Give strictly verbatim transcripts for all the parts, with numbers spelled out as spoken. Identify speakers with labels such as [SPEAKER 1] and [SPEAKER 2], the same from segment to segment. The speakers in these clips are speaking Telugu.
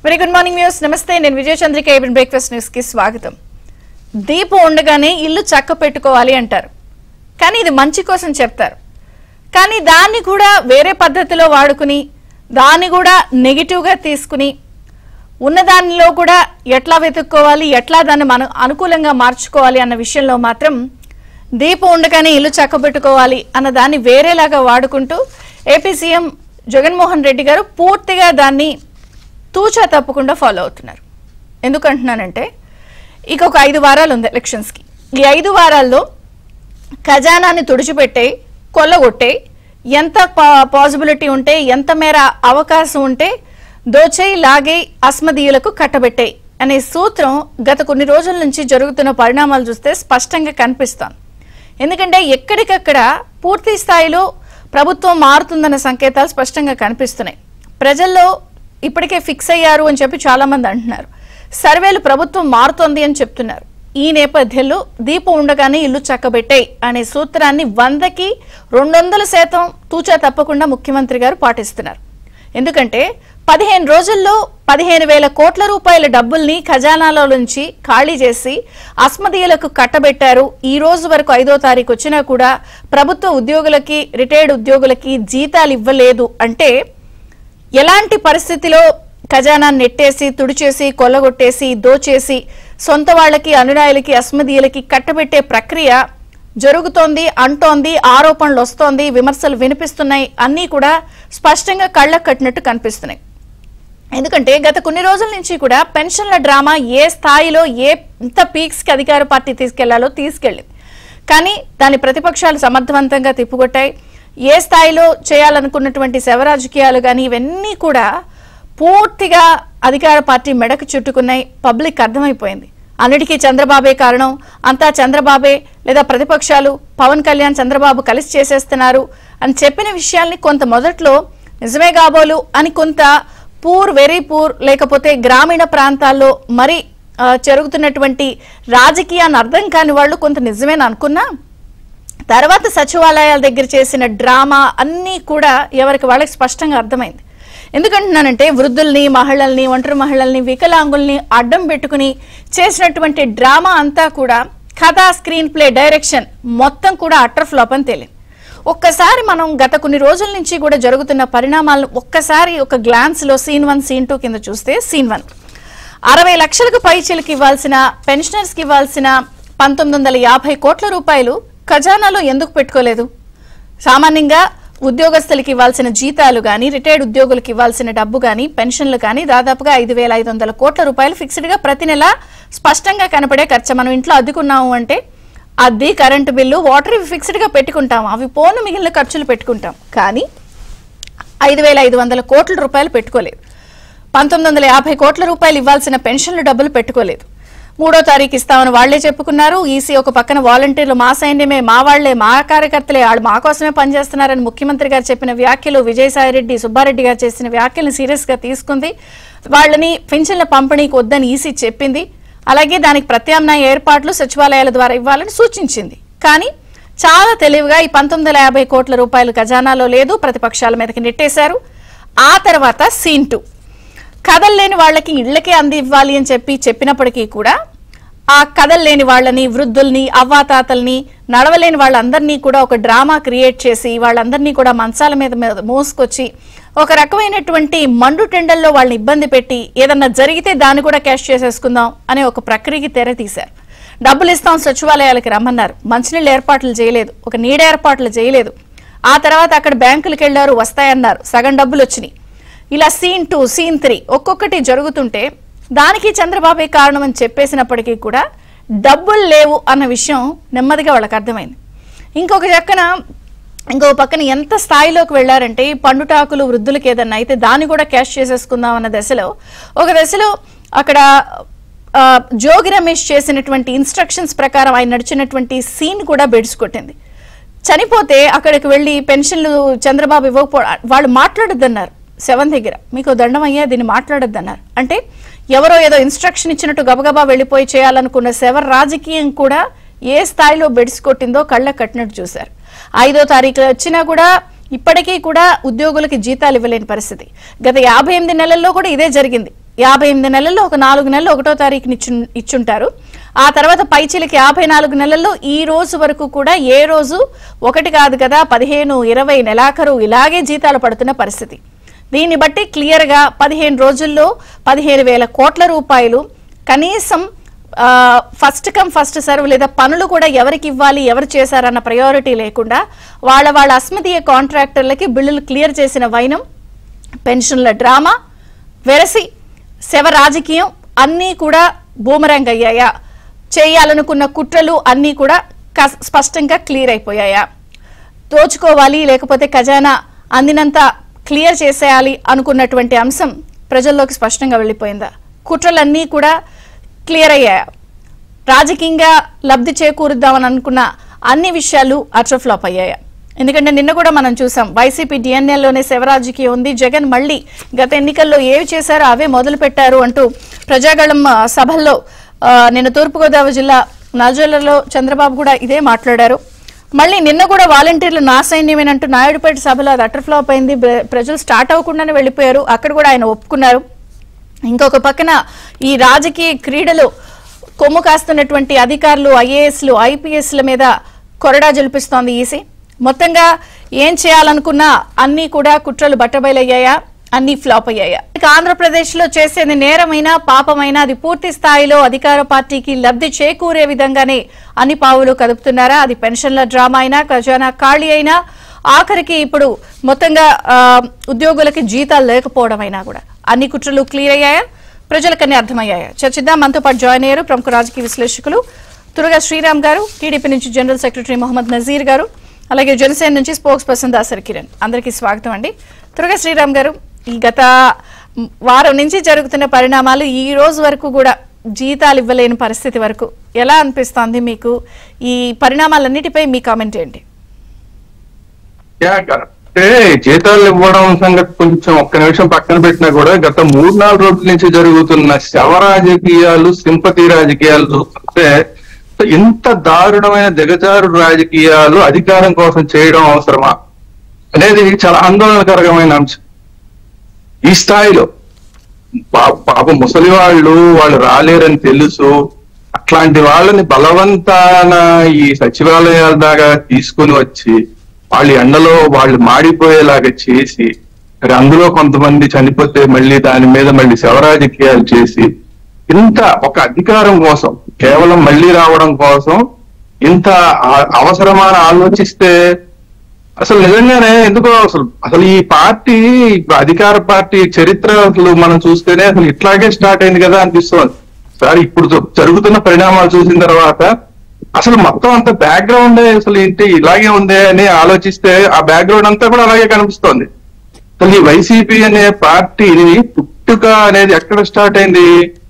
[SPEAKER 1] Very good morning news. నమస్తే, నేను Vijaya Chandrika. Even breakfast news కి స్వాగతం. దీపం ఉండగానే ఇల్లు చక్క పెట్టుకోవాలి అంటారు, కానీ ఇది మంచి కోసం చెప్తారు. కానీ దాన్ని కూడా వేరే పద్ధతిలో వాడుకుని దాన్ని కూడా నెగిటివ్ గా తీసుకుని ఉన్న దానిలో కూడా ఎట్లా వెతుక్కోవాలి, ఎట్లా దాన్ని మనం అనుకూలంగా మార్చుకోవాలి అన్న విషయంలో మాత్రం దీపం ఉండగానే ఇల్లు చక్క పెట్టుకోవాలి అన్న దాన్ని వేరేలాగా వాడుకుంటూ ఏపీ సీఎం జగన్మోహన్ రెడ్డి గారు పూర్తిగా దాన్ని తూచా తప్పకుండా ఫాలో అవుతున్నారు. ఎందుకంటున్నానంటే ఇక ఒక ఐదు వారాలు ఉంది ఎలక్షన్స్కి. ఈ ఐదు వారాల్లో ఖజానాన్ని తుడిచిపెట్టే, కొల్లగొట్టే, ఎంత పాసిబిలిటీ ఉంటే, ఎంత మేర అవకాశం ఉంటే దోచేయి, లాగే, అస్మదీయులకు కట్టబెట్టాయి అనే సూత్రం గత కొన్ని రోజుల నుంచి జరుగుతున్న పరిణామాలు చూస్తే స్పష్టంగా కనిపిస్తాం. ఎందుకంటే ఎక్కడికక్కడ పూర్తి స్థాయిలో ప్రభుత్వం మారుతుందన్న సంకేతాలు స్పష్టంగా కనిపిస్తున్నాయి. ప్రజల్లో ఇప్పటికే ఫిక్స్ అయ్యారు అని చెప్పి చాలా మంది అంటున్నారు. సర్వేలు ప్రభుత్వం మారుతోంది అని చెప్తున్నారు. ఈ నేపథ్యంలో దీపం ఉండగానే ఇల్లు చక్కబెట్టాయి అనే సూత్రాన్ని వందకి రెండు వందల శాతం తూచా తప్పకుండా ముఖ్యమంత్రి గారు పాటిస్తున్నారు. ఎందుకంటే పదిహేను రోజుల్లో పదిహేను వేల కోట్ల రూపాయల డబ్బుల్ని ఖజానాలో నుంచి ఖాళీ చేసి అస్మదీయులకు కట్టబెట్టారు. ఈ రోజు వరకు ఐదో తారీఖు వచ్చినా కూడా ప్రభుత్వ ఉద్యోగులకి, రిటైర్డ్ ఉద్యోగులకి జీతాలు ఇవ్వలేదు అంటే ఎలాంటి పరిస్థితిలో ఖజానాన్ని నెట్టేసి, తుడిచేసి, కొల్లగొట్టేసి, దోచేసి సొంత వాళ్ళకి, అనునాయులకి, అస్మదీయులకి కట్టబెట్టే ప్రక్రియ జరుగుతోంది అంటోంది. ఆరోపణలు వస్తోంది, విమర్శలు వినిపిస్తున్నాయి, అన్నీ కూడా స్పష్టంగా కళ్ళకు కట్టినట్టు కనిపిస్తున్నాయి. ఎందుకంటే గత కొన్ని రోజుల నుంచి కూడా పెన్షన్ల డ్రామా ఏ స్థాయిలో, ఏ ఎంత పీక్స్కి అధికార పార్టీ తీసుకెళ్లాలో తీసుకెళ్ళింది. కానీ దాని ప్రతిపక్షాలు సమర్థవంతంగా తిప్పుకొట్టాయి. ఏ స్థాయిలో చేయాలనుకున్నటువంటి శవ రాజకీయాలు కానీ ఇవన్నీ కూడా పూర్తిగా అధికార పార్టీ మెడకు చుట్టుకున్నాయి. పబ్లిక్ అర్థమైపోయింది. అన్నిటికీ చంద్రబాబే కారణం, అంతా చంద్రబాబే, లేదా ప్రతిపక్షాలు పవన్ కళ్యాణ్ చంద్రబాబు కలిసి చేసేస్తున్నారు అని చెప్పిన విషయాల్ని కొంత మొదట్లో నిజమే కాబోలు అని కొంత పూర్, వెరీ పూర్, లేకపోతే గ్రామీణ ప్రాంతాల్లో మరి జరుగుతున్నటువంటి రాజకీయాన్ని అర్థం కాని వాళ్ళు కొంత నిజమేని అనుకున్నా, తర్వాత సచివాలయాల దగ్గర చేసిన డ్రామా అన్నీ కూడా ఎవరికి వాళ్ళకి స్పష్టంగా అర్థమైంది. ఎందుకంటున్నానంటే వృద్ధుల్ని, మహిళల్ని, ఒంటరి మహిళల్ని, వికలాంగుల్ని అడ్డం పెట్టుకుని చేసినటువంటి డ్రామా అంతా కూడా కథ, స్క్రీన్ ప్లే, డైరెక్షన్ మొత్తం కూడా అటర్ ఫ్లాప్ అని తేలింది. ఒక్కసారి మనం గత కొన్ని రోజుల నుంచి కూడా జరుగుతున్న పరిణామాలను ఒక్కసారి ఒక గ్లాన్స్ లో సీన్ వన్, సీన్ టూ కింద చూస్తే, సీన్ వన్ అరవై లక్షలకు పైచీలకు ఇవ్వాల్సిన, పెన్షనర్స్ కి ఇవ్వాల్సిన పంతొమ్మిది వందల యాభై కోట్ల రూపాయలు ఖజానాలో ఎందుకు పెట్టుకోలేదు? సామాన్యంగా ఉద్యోగస్తులకి ఇవ్వాల్సిన జీతాలు కానీ, రిటైర్డ్ ఉద్యోగులకు ఇవ్వాల్సిన డబ్బు కానీ, పెన్షన్లు కానీ దాదాపుగా ఐదు వేల ఐదు వందల కోట్ల రూపాయలు ఫిక్స్డ్ గా ప్రతి నెల స్పష్టంగా కనపడే ఖర్చు. మనం ఇంట్లో అద్దుకున్నాము అంటే అద్దె, కరెంటు బిల్లు, వాటర్ ఇవి ఫిక్స్డ్ గా పెట్టుకుంటాం. అవి పోను మిగిలిన ఖర్చులు పెట్టుకుంటాం. కానీ ఐదు వేల ఐదు వందల కోట్ల రూపాయలు పెట్టుకోలేదు. పంతొమ్మిది వందల యాభై కోట్ల రూపాయలు ఇవ్వాల్సిన పెన్షన్ల డబ్బులు పెట్టుకోలేదు. మూడో తారీఖు ఇస్తామని వాళ్లే చెప్పుకున్నారు. ఈసీ ఒక పక్కన వాలంటీర్లు మా సైన్యమే, మా వాళ్లే, మా కార్యకర్తలే, వాళ్ళు మా కోసమే పనిచేస్తున్నారని ముఖ్యమంత్రి గారు చెప్పిన వ్యాఖ్యలు, విజయసాయిరెడ్డి, సుబ్బారెడ్డి గారు చేసిన వ్యాఖ్యలను సీరియస్ గా తీసుకుంది. వాళ్ళని పెన్షన్ల పంపిణీకి వద్దని ఈసీ చెప్పింది. అలాగే దానికి ప్రత్యామ్నాయ ఏర్పాట్లు సచివాలయాల ద్వారా ఇవ్వాలని సూచించింది. కానీ చాలా తెలివిగా ఈ పంతొమ్మిది వందల యాభై కోట్ల రూపాయలు ఖజానాలో లేదు, ప్రతిపక్షాల మీదకి నెట్టేశారు. ఆ తర్వాత సీన్ టూ కదల్లేని వాళ్ళకి ఇళ్లకే అంది ఇవ్వాలి అని చెప్పి చెప్పినప్పటికీ కూడా ఆ కదల్లేని వాళ్ళని, వృద్ధుల్ని, అవ్వాతాతల్ని, నడవలేని వాళ్ళందరినీ కూడా ఒక డ్రామా క్రియేట్ చేసి వాళ్ళందరినీ కూడా మంచాల మీద మోసుకొచ్చి ఒక రకమైనటువంటి మండు టెండల్లో వాళ్ళని ఇబ్బంది పెట్టి ఏదన్నా జరిగితే దాన్ని కూడా క్యాష్ చేసేసుకుందాం అనే ఒక ప్రక్రియకి తెర తీశారు. డబ్బులు ఇస్తాం, సచివాలయాలకి రమ్మన్నారు, మంచినీళ్ళు ఏర్పాట్లు చేయలేదు, ఒక నీడ ఏర్పాట్లు చేయలేదు. ఆ తర్వాత అక్కడ బ్యాంకులకు వెళ్లారు, వస్తాయన్నారు, సగం డబ్బులు వచ్చినాయి. ఇలా సీన్ టూ, సీన్ త్రీ ఒక్కొక్కటి జరుగుతుంటే దానికి చంద్రబాబే కారణం అని చెప్పేసినప్పటికీ కూడా డబ్బులు లేవు అన్న విషయం నెమ్మదిగా వాళ్ళకి అర్థమైంది. ఇంకొక పక్కన ఇంకో పక్కన ఎంత స్థాయిలోకి వెళ్లారంటే ఈ పండుటాకులు వృద్ధులకి ఏదన్నా అయితే దాన్ని కూడా క్యాష్ చేసేసుకుందాం అన్న దశలో ఒక దశలో అక్కడ జోగి రమేష్ చేసినటువంటి ఇన్స్ట్రక్షన్స్ ప్రకారం ఆయన నడిచినటువంటి సీన్ కూడా బెడిసికొట్టింది. చనిపోతే అక్కడికి వెళ్లి పెన్షన్లు చంద్రబాబు ఇవ్వకపో వాళ్ళు మాట్లాడొద్దన్నారు. సెవెన్ దగ్గర మీకు దండం అయ్యా, దీన్ని మాట్లాడొద్దన్నారు. అంటే ఎవరో ఏదో ఇన్స్ట్రక్షన్ ఇచ్చినట్టు గబగబా వెళ్లిపోయి చేయాలనుకున్న శవ రాజకీయం కూడా ఏ స్థాయిలో బెడిసికొట్టిందో కళ్ళ కట్టినట్టు చూశారు. ఐదో తారీఖు వచ్చినా కూడా ఇప్పటికీ కూడా ఉద్యోగులకు జీతాలు ఇవ్వలేని పరిస్థితి. గత యాభై ఎనిమిది నెలల్లో కూడా ఇదే జరిగింది. యాభై ఎనిమిది నెలల్లో ఒక నాలుగు నెలలు ఒకటో తారీఖుని ఇచ్చు ఇచ్చుంటారు. ఆ తర్వాత పైచిలకి యాభై నాలుగు నెలల్లో ఈ రోజు వరకు కూడా ఏ రోజు ఒకటి కాదు కదా పదిహేను ఇరవై నెలాఖరు ఇలాగే జీతాలు పడుతున్న పరిస్థితి. దీన్ని బట్టి క్లియర్గా పదిహేను రోజుల్లో పదిహేను వేల కోట్ల రూపాయలు కనీసం ఫస్ట్ కమ్ ఫస్ట్ సర్వ్ లేదా పనులు కూడా ఎవరికి ఇవ్వాలి ఎవరు చేశారన్న ప్రయారిటీ లేకుండా వాళ్ళ వాళ్ళ అస్మదీయ కాంట్రాక్టర్లకి బిల్లులు క్లియర్ చేసిన వైనం, పెన్షన్ల డ్రామా, వెరసి శవ రాజకీయం అన్నీ కూడా బూమరాంగ్ అయ్యాయా? చేయాలనుకున్న కుట్రలు అన్నీ కూడా స్పష్టంగా క్లియర్ అయిపోయాయా? దోచుకోవాలి లేకపోతే ఖజానా అందినంత క్లియర్ చేసేయాలి అనుకున్నటువంటి అంశం ప్రజల్లోకి స్పష్టంగా వెళ్ళిపోయిందా? కుట్రలన్నీ కూడా క్లియర్ అయ్యాయా? రాజకీయంగా లబ్ధి చేకూరుద్దామని అనుకున్న అన్ని విషయాలు అట్రఫ్లాప్ అయ్యాయా? ఎందుకంటే నిన్న కూడా మనం చూసాం వైసీపీ డిఎన్ఏలోనే శివరాజుకి ఉంది. జగన్ మళ్ళీ గత ఎన్నికల్లో ఏవి చేశారో అవే మొదలు పెట్టారు అంటూ ప్రజాగళం సభల్లో నిన్న తూర్పుగోదావరి జిల్లా నల్జర్లలో చంద్రబాబు కూడా ఇదే మాట్లాడారు. మళ్ళీ నిన్న కూడా వాలంటీర్లు నా సైన్యమేనంటూ నాయుడుపేట సభలో అది అటర్ఫ్లాప్ అయింది. ప్రజలు స్టార్ట్ అవ్వకుండానే వెళ్ళిపోయారు. అక్కడ కూడా ఆయన ఒప్పుకున్నారు. ఇంకొక పక్కన ఈ రాజకీయ క్రీడలు కొమ్ము కాస్తున్నటువంటి అధికారులు, ఐఏఎస్లు, ఐపీఎస్ల మీద కొరడా జల్పిస్తోంది ఈసీ. మొత్తంగా ఏం చేయాలనుకున్నా అన్ని కూడా కుట్రలు బట్టబయలయ్యాయా? అన్ని ఫ్లాప్ అయ్యాయా? ఇక ఆంధ్రప్రదేశ్ లో చేసేది నేరమైనా పాపమైనా అది పూర్తి స్థాయిలో అధికార పార్టీకి లబ్ధి చేకూరే విధంగానే అన్ని పావులు కదుపుతున్నారా? అది పెన్షన్ల డ్రామా అయినా, ఖజానా ఖాళీ అయినా, ఆఖరికి ఇప్పుడు మొత్తంగా ఉద్యోగులకి జీతాలు లేకపోవడం అయినా కూడా అన్ని కుట్రలు క్లియర్ అయ్యాయా? ప్రజలకన్నీ అర్థమయ్యాయా? చర్చిద్దాం. మనతో పాటు జాయిన్ అయ్యారు ప్రముఖ రాజకీయ విశ్లేషకులు తురగా శ్రీరామ్ గారు, టీడీపీ నుంచి జనరల్ సెక్రటరీ మొహమ్మద్ నజీర్ గారు, అలాగే జనసేన నుంచి స్పోక్స్ పర్సన్ దాసరి కిరణ్. అందరికీ స్వాగతం అండి. తురగా శ్రీరామ్ గారు, ఈ గత వారం నుంచి జరుగుతున్న పరిణామాలు ఈ రోజు వరకు కూడా జీతాలు ఇవ్వలేని పరిస్థితి వరకు ఎలా అనిపిస్తోంది మీకు? ఈ పరిణామాలన్నిటిపై మీ కామెంట్ ఏంటి?
[SPEAKER 2] అంటే జీతాలు ఇవ్వడం సంగతి కొంచెం ఒక్క నిమిషం పక్కన పెట్టినా కూడా గత మూడు నాలుగు రోజుల నుంచి జరుగుతున్న శవ రాజకీయాలు, సింపతి రాజకీయాలు చూస్తుంటే ఇంత దారుణమైన దిగజారు రాజకీయాలు అధికారం కోసం చేయడం అవసరమా అనేది చాలా ఆందోళనకరమైన అంశం. ఈ స్థాయిలో పాప ముసలి వాళ్ళు వాళ్ళు రాలేరని తెలుసు, అట్లాంటి వాళ్ళని బలవంతాన ఈ సచివాలయాల దాకా తీసుకుని వచ్చి వాళ్ళు ఎండలో వాళ్ళు మాడిపోయేలాగా చేసి, మరి అందులో కొంతమంది చనిపోతే మళ్ళీ దాని మీద మళ్ళీ శవరాజకీయాలు చేసి, ఇంత ఒక అధికారం కోసం కేవలం మళ్ళీ రావడం కోసం ఇంత అవసరమని ఆలోచిస్తే అసలు నిజంగానే ఎందుకో అసలు అసలు ఈ పార్టీ అధికార పార్టీ చరిత్ర అసలు మనం చూస్తేనే అసలు ఇట్లాగే స్టార్ట్ అయింది కదా అనిపిస్తుంది. సార్ ఇప్పుడు జరుగుతున్న పరిణామాలు చూసిన తర్వాత అసలు మొత్తం అంత బ్యాక్గ్రౌండ్ అసలు ఏంటి ఇలాగే ఉంది అని ఆలోచిస్తే ఆ బ్యాక్గ్రౌండ్ అంతా కూడా అలాగే కనిపిస్తోంది. అసలు ఈ వైసీపీ అనే పార్టీని పుట్టుక అనేది ఎక్కడ స్టార్ట్ అయింది?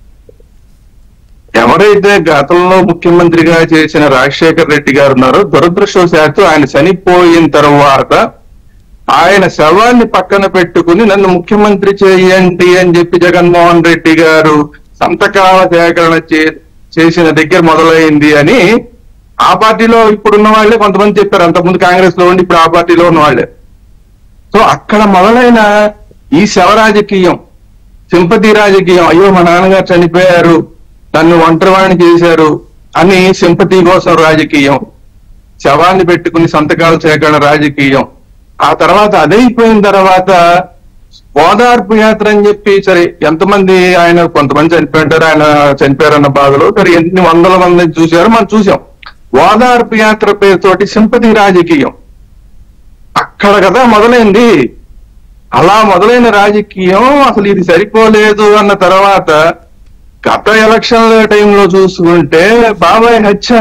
[SPEAKER 2] ఎవరైతే గతంలో ముఖ్యమంత్రిగా చేసిన రాజశేఖర్ రెడ్డి గారు ఉన్నారో, దురదృష్టవశాత్తు ఆయన చనిపోయిన తర్వాత ఆయన శవాన్ని పక్కన పెట్టుకుని నన్ను ముఖ్యమంత్రి చేయండి అని చెప్పి జగన్మోహన్ రెడ్డి గారు సంతకాల సేకరణ చేసిన దగ్గర మొదలైంది అని ఆ పార్టీలో ఇప్పుడున్న వాళ్ళే కొంతమంది చెప్పారు. అంతకుముందు కాంగ్రెస్ లో ఉండి ఇప్పుడు ఆ పార్టీలో ఉన్న వాళ్ళే. సో అక్కడ మొదలైన ఈ శవ రాజకీయం, సింపతి రాజకీయం, అయ్యో మా నాన్నగారు చనిపోయారు, నన్ను ఒంటరివాణి చేశారు అని సింపతి కోసం రాజకీయం, శవాన్ని పెట్టుకుని సంతకాలు సేకరణ రాజకీయం, ఆ తర్వాత అదైపోయిన తర్వాత ఓదార్పు యాత్ర అని చెప్పి సరే ఎంతమంది ఆయన కొంతమంది చనిపోయింటారు, ఆయన చనిపోయారన్న బాధలో సరే ఎన్ని వందల మంది చూశారు మనం చూసాం. ఓదార్పు యాత్ర పేరుతోటి సింపతి రాజకీయం అక్కడ కదా మొదలైంది. అలా మొదలైన రాజకీయం అసలు ఇది సరిపోలేదు అన్న తర్వాత గత ఎలక్షన్ల టైంలో చూసుకుంటే బాబాయ్ హత్య,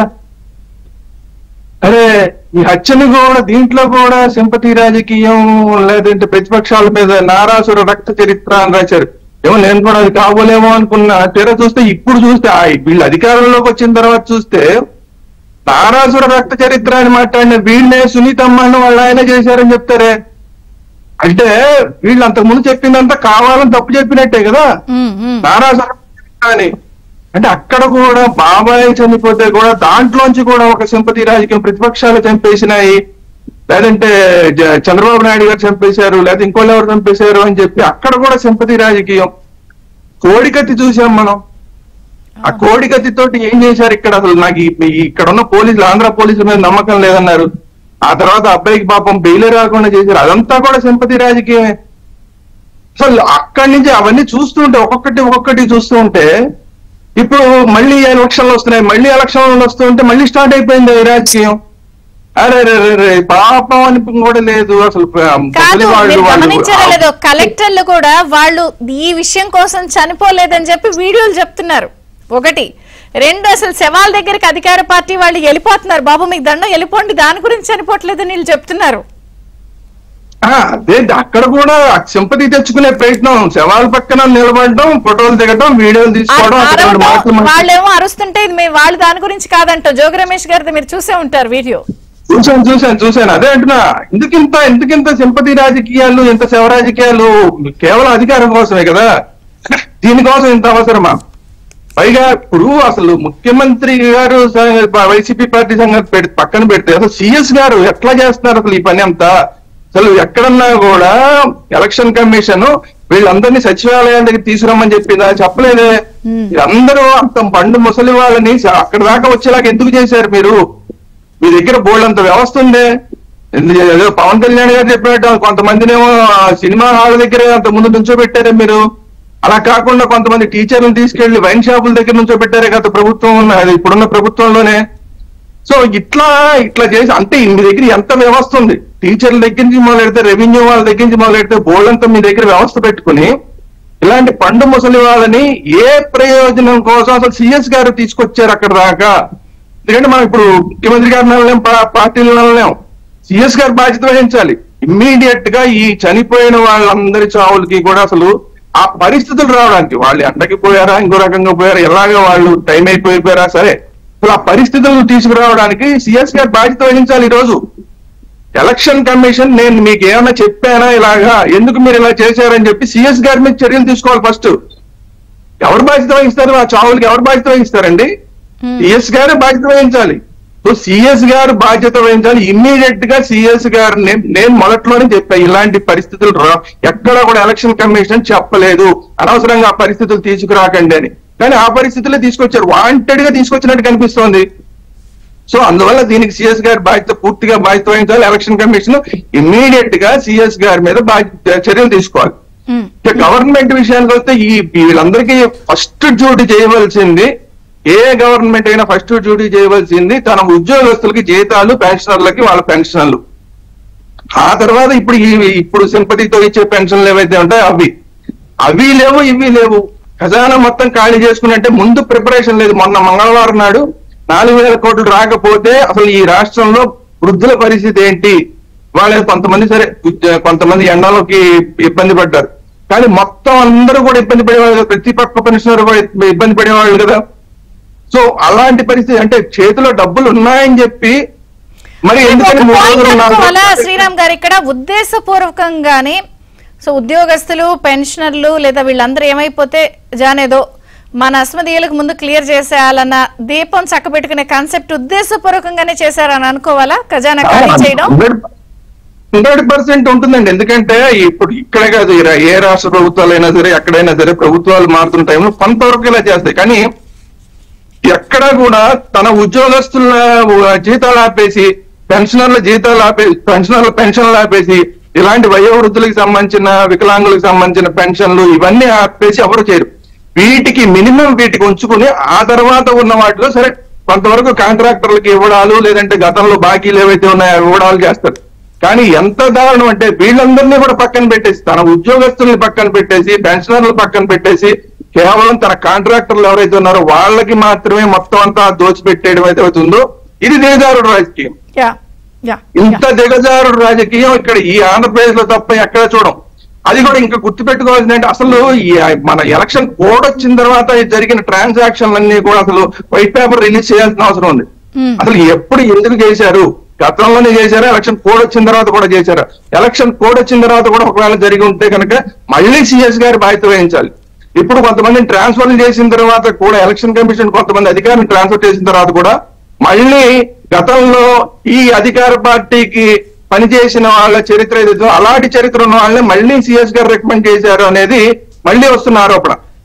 [SPEAKER 2] అరే ఈ హత్యను కూడా దీంట్లో కూడా సింపతి రాజకీయం, లేదంటే ప్రతిపక్షాల మీద నారాసుర రక్త చరిత్ర అని రాశారు. ఏమో నేను కూడా అది కాబోలేమో అనుకున్నా. తీరా చూస్తే ఇప్పుడు చూస్తే వీళ్ళు అధికారంలోకి వచ్చిన తర్వాత చూస్తే నారాసుర రక్త చరిత్ర అని మాట్లాడిన వీళ్ళే సునీతమ్మను వాళ్ళు ఆయనే చేశారని చెప్తారే. అంటే వీళ్ళు అంతకు ముందు చెప్పిందంతా కావాలని తప్పు చెప్పినట్టే కదా నారాసుర అని. అంటే అక్కడ కూడా బాబాయ్ చనిపోతే కూడా దాంట్లోంచి కూడా ఒక సింపతి రాజకీయం, ప్రతిపక్షాలు చంపేసినాయి, లేదంటే చంద్రబాబు నాయుడు గారు చంపేశారు, లేదా ఇంకోళ్ళు ఎవరు చంపేశారు అని చెప్పి అక్కడ కూడా సింపతి రాజకీయం. కోడికత్తి చూసాం మనం. ఆ కోడికత్తితోటి ఏం చేశారు ఇక్కడ? అసలు నాకు ఇక్కడ ఉన్న పోలీసులు, ఆంధ్ర పోలీసుల మీద నమ్మకం లేదన్నారు. ఆ తర్వాత అబ్బాయికి పాపం బెయిల్ రాకుండా చేశారు. అదంతా కూడా సింపతి రాజకీయమే. అసలు అక్కడి నుంచి అవన్నీ చూస్తూ ఉంటే, ఒక్కొక్కటి ఒక్కొక్కటి చూస్తూ ఉంటే, ఇప్పుడు మళ్ళీ ఎలక్షన్లు వస్తున్నాయి, మళ్ళీ ఎలక్షన్లు వస్తూ ఉంటే మళ్ళీ స్టార్ట్ అయిపోయింది ఈ రాజకీయం. అరే రే పాపం అని కూడా లేదు అసలు.
[SPEAKER 1] కాదు, మీరు గమనించారా లేదో, కలెక్టర్లు కూడా వాళ్ళు ఈ విషయం కోసం చనిపోలేదని చెప్పి వీడియోలు చెప్తున్నారు. ఒకటి. రెండు, అసలు శవాల దగ్గరికి అధికార పార్టీ వాళ్ళు వెళ్ళిపోతున్నారు. బాబు మీకు దండం వెళ్ళిపోండి, దాని గురించి చనిపోవట్లేదని వీళ్ళు చెప్తున్నారు.
[SPEAKER 2] అదే అక్కడ కూడా సింపతి తెచ్చుకునే ప్రయత్నం, శవాల పక్కన నిలబడడం, ఫోటోలు దిగడం, వీడియోలు తీసుకోవడం.
[SPEAKER 1] వాళ్ళేమో అరుస్తుంటే మేము వాళ్ళు దాని గురించి కాదంటాం. జోగి రమేష్ గారిది మీరు చూసే ఉంటారు వీడియో.
[SPEAKER 2] చూశాను చూశాను చూశాను అదే అంటున్నా, ఎందుకింత ఎందుకింత సింపతి రాజకీయాలు, ఇంత శవ రాజకీయాలు? కేవలం అధికారం కోసమే కదా, దీనికోసం ఇంత అవసరమా? పైగా ఇప్పుడు అసలు ముఖ్యమంత్రి గారు వైసీపీ పార్టీ సంగతి పక్కన పెడితే అసలు సిఎస్ గారు ఎట్లా చేస్తున్నారు అసలు ఈ పని అంతా? అసలు ఎక్కడన్నా కూడా ఎలక్షన్ కమిషన్ వీళ్ళందరినీ సచివాలయాల దగ్గర తీసుకురమ్మని చెప్పిందా? చెప్పలేదే. అందరూ అంత పండు ముసలి వాళ్ళని అక్కడ దాకా వచ్చేలాగా ఎందుకు చేశారు మీరు? మీ దగ్గర బోల్డ్ అంత వ్యవస్థ ఉందే. ఏదో పవన్ కళ్యాణ్ గారు చెప్పినట్టు కొంతమందినేమో సినిమా హాల్ దగ్గర అంత ముందు నుంచో పెట్టారే మీరు. అలా కాకుండా కొంతమంది టీచర్లను తీసుకెళ్లి వైన్ షాపుల దగ్గర నుంచో పెట్టారే గత ప్రభుత్వం, అది ఇప్పుడున్న ప్రభుత్వంలోనే. సో ఇట్లా ఇట్లా చేసి అంటే మీ దగ్గర ఎంత వ్యవస్థ ఉంది? టీచర్ల దగ్గర నుంచి మొదలెడితే, రెవెన్యూ వాళ్ళ దగ్గర నుంచి మొదలెడితే బోల్డ్ అంతా మీ దగ్గర వ్యవస్థ పెట్టుకుని ఇలాంటి పండు ముసలి వాళ్ళని ఏ ప్రయోజనం కోసం అసలు సిఎస్ గారు తీసుకొచ్చారు అక్కడ దాకా? ఎందుకంటే మనం ఇప్పుడు ముఖ్యమంత్రి గారిని అనలేం, పార్టీలను అనలేం, సిఎస్ గారు బాధ్యత వహించాలి. ఇమ్మీడియట్ గా ఈ చనిపోయిన వాళ్ళందరి చావులకి కూడా అసలు ఆ పరిస్థితులు రావడానికి, వాళ్ళు ఎండకి పోయారా, ఇంకో రకంగా పోయారా, ఎలాగ వాళ్ళు టైం అయిపోయిపోయారా, సరే అసలు ఆ పరిస్థితులను తీసుకురావడానికి సిఎస్ గారు బాధ్యత వహించాలి. ఈ రోజు ఎలక్షన్ కమిషన్ నేను మీకు ఏమైనా చెప్పానా ఇలాగా, ఎందుకు మీరు ఇలా చేశారని చెప్పి సిఎస్ గారి మీద చర్యలు తీసుకోవాలి. ఫస్ట్ ఎవరు బాధ్యత వహిస్తారు? ఆ చావులకి ఎవరు బాధ్యత వహిస్తారండి? సిఎస్ గారు బాధ్యత వహించాలి. సో సిఎస్ గారు బాధ్యత వహించాలి. ఇమ్మీడియట్ గా సిఎస్ గారు నేను మొదట్లోనే చెప్పా, ఇలాంటి పరిస్థితులు రా ఎక్కడ కూడా ఎలక్షన్ కమిషన్ చెప్పలేదు, అనవసరంగా ఆ పరిస్థితులు తీసుకురాకండి అని. కానీ ఆ పరిస్థితులే తీసుకొచ్చారు, వాంటెడ్ గా తీసుకొచ్చినట్టు కనిపిస్తోంది. సో అందువల్ల దీనికి సిఎస్ గారి బాధ్యత పూర్తిగా బాధ్యత వహించాలి. ఎలక్షన్ కమిషన్ ఇమ్మీడియట్ గా సిఎస్ గారి మీద బాధ్యత చర్యలు తీసుకోవాలి. గవర్నమెంట్ విషయానికి వస్తే ఈ వీళ్ళందరికీ ఫస్ట్ డ్యూటీ చేయవలసింది, ఏ గవర్నమెంట్ అయినా ఫస్ట్ డ్యూటీ చేయవలసింది తన ఉద్యోగస్తులకి జీతాలు, పెన్షనర్లకి వాళ్ళ పెన్షన్లు. ఆ తర్వాత ఇప్పుడు ఇప్పుడు సింపతితో ఇచ్చే పెన్షన్లు ఏవైతే ఉంటాయో అవి అవి లేవు, ఇవి లేవు. ఖజానా మొత్తం ఖాళీ చేసుకున్నట్టే ముందు ప్రిపరేషన్ లేదు. మొన్న మంగళవారం నాడు నాలుగు వేల కోట్లు రాకపోతే అసలు ఈ రాష్ట్రంలో వృద్ధుల పరిస్థితి ఏంటి? వాళ్ళ కొంతమంది సరే కొంతమంది ఎండలోకి ఇబ్బంది పడ్డారు, కానీ మొత్తం అందరూ కూడా ఇబ్బంది పడేవాళ్ళు కదా, ప్రతి పక్క పెన్షనర్ ఇబ్బంది పడేవాళ్ళు కదా. సో అలాంటి పరిస్థితి అంటే చేతిలో డబ్బులు ఉన్నాయని చెప్పి మరి ఎందుకని
[SPEAKER 1] శ్రీరామ్ గారు ఇక్కడ ఉద్దేశపూర్వకంగానే సో ఉద్యోగస్తులు, పెన్షనర్లు లేదా వీళ్ళందరూ ఏమైపోతే జానేదో మన అస్మదీయులకు ముందు క్లియర్ చేసేయాలన్న దీపం చక్కబెట్టుకునే కాన్సెప్ట్ ఉద్దేశపూర్వకంగానే చేశారని అనుకోవాలా? ఖజానా ఖాళీ చేయడం
[SPEAKER 2] హండ్రెడ్ పర్సెంట్ ఉంటుందండి. ఎందుకంటే ఇప్పుడు ఇక్కడే కాదు, ఏ రాష్ట్ర ప్రభుత్వాలు అయినా సరే, ఎక్కడైనా సరే ప్రభుత్వాలు మారుతున్న టైంలో కొంతవరకు ఇలా చేస్తాయి. కానీ ఎక్కడ కూడా తన ఉద్యోగస్తుల జీతాలు ఆపేసి, పెన్షనర్ల జీతాలు ఆపేసి, పెన్షనర్ల పెన్షన్లు ఆపేసి, ఇలాంటి వయోవృద్ధులకు సంబంధించిన, వికలాంగులకు సంబంధించిన పెన్షన్లు ఇవన్నీ ఆపేసి ఎవరు చేయరు. వీటికి మినిమం వీటికి ఉంచుకుని ఆ తర్వాత ఉన్న వాటిలో సరే కొంతవరకు కాంట్రాక్టర్లకు ఇవ్వడాలు, లేదంటే గతంలో బాకీలు ఏవైతే ఉన్నాయో ఇవ్వడాలు చేస్తారు. కానీ ఎంత దారుణం అంటే వీళ్ళందరినీ కూడా పక్కన పెట్టేసి, తన ఉద్యోగస్తుల్ని పక్కన పెట్టేసి, పెన్షనర్లు పక్కన పెట్టేసి, కేవలం తన కాంట్రాక్టర్లు ఎవరైతే ఉన్నారో వాళ్ళకి మాత్రమే మొత్తం అంతా దోచిపెట్టేయడం అయితే అవుతుందో ఇది దిగజారుడు రాజకీయం. ఇంత దిగజారుడు రాజకీయం ఇక్కడ ఈ ఆంధ్రప్రదేశ్ లో తప్ప ఎక్కడ చూడం. అది కూడా ఇంకా గుర్తుపెట్టుకోవాల్సిందంటే అసలు మన ఎలక్షన్ కోడ్ వచ్చిన తర్వాత జరిగిన ట్రాన్సాక్షన్లన్నీ కూడా అసలు వైట్ పేపర్ రిలీజ్ చేయాల్సిన అవసరం ఉంది. అసలు ఎప్పుడు ఎందుకు చేశారు? గతంలోనే చేశారా? ఎలక్షన్ కోడ్ వచ్చిన తర్వాత కూడా చేశారా? ఎలక్షన్ కోడ్ వచ్చిన తర్వాత కూడా ఒకవేళ జరిగి ఉంటే కనుక మళ్ళీ సిఎస్ గారి బాధ్యత వహించాలి. ఇప్పుడు కొంతమందిని ట్రాన్స్ఫర్ చేసిన తర్వాత కూడా ఎలక్షన్ కమిషన్ కొంతమంది అధికారులను ట్రాన్స్ఫర్ చేసిన తర్వాత కూడా మళ్ళీ గతంలో ఈ అధికార పార్టీకి పనిచేసిన వాళ్ళ చరిత్ర ఏదైతే అలాంటి చరిత్ర ఉన్న వాళ్ళని మళ్ళీ సిఎస్ గారు రికమెండ్ చేశారు అనేది మళ్ళీ వస్తున్న ఆరోపణ.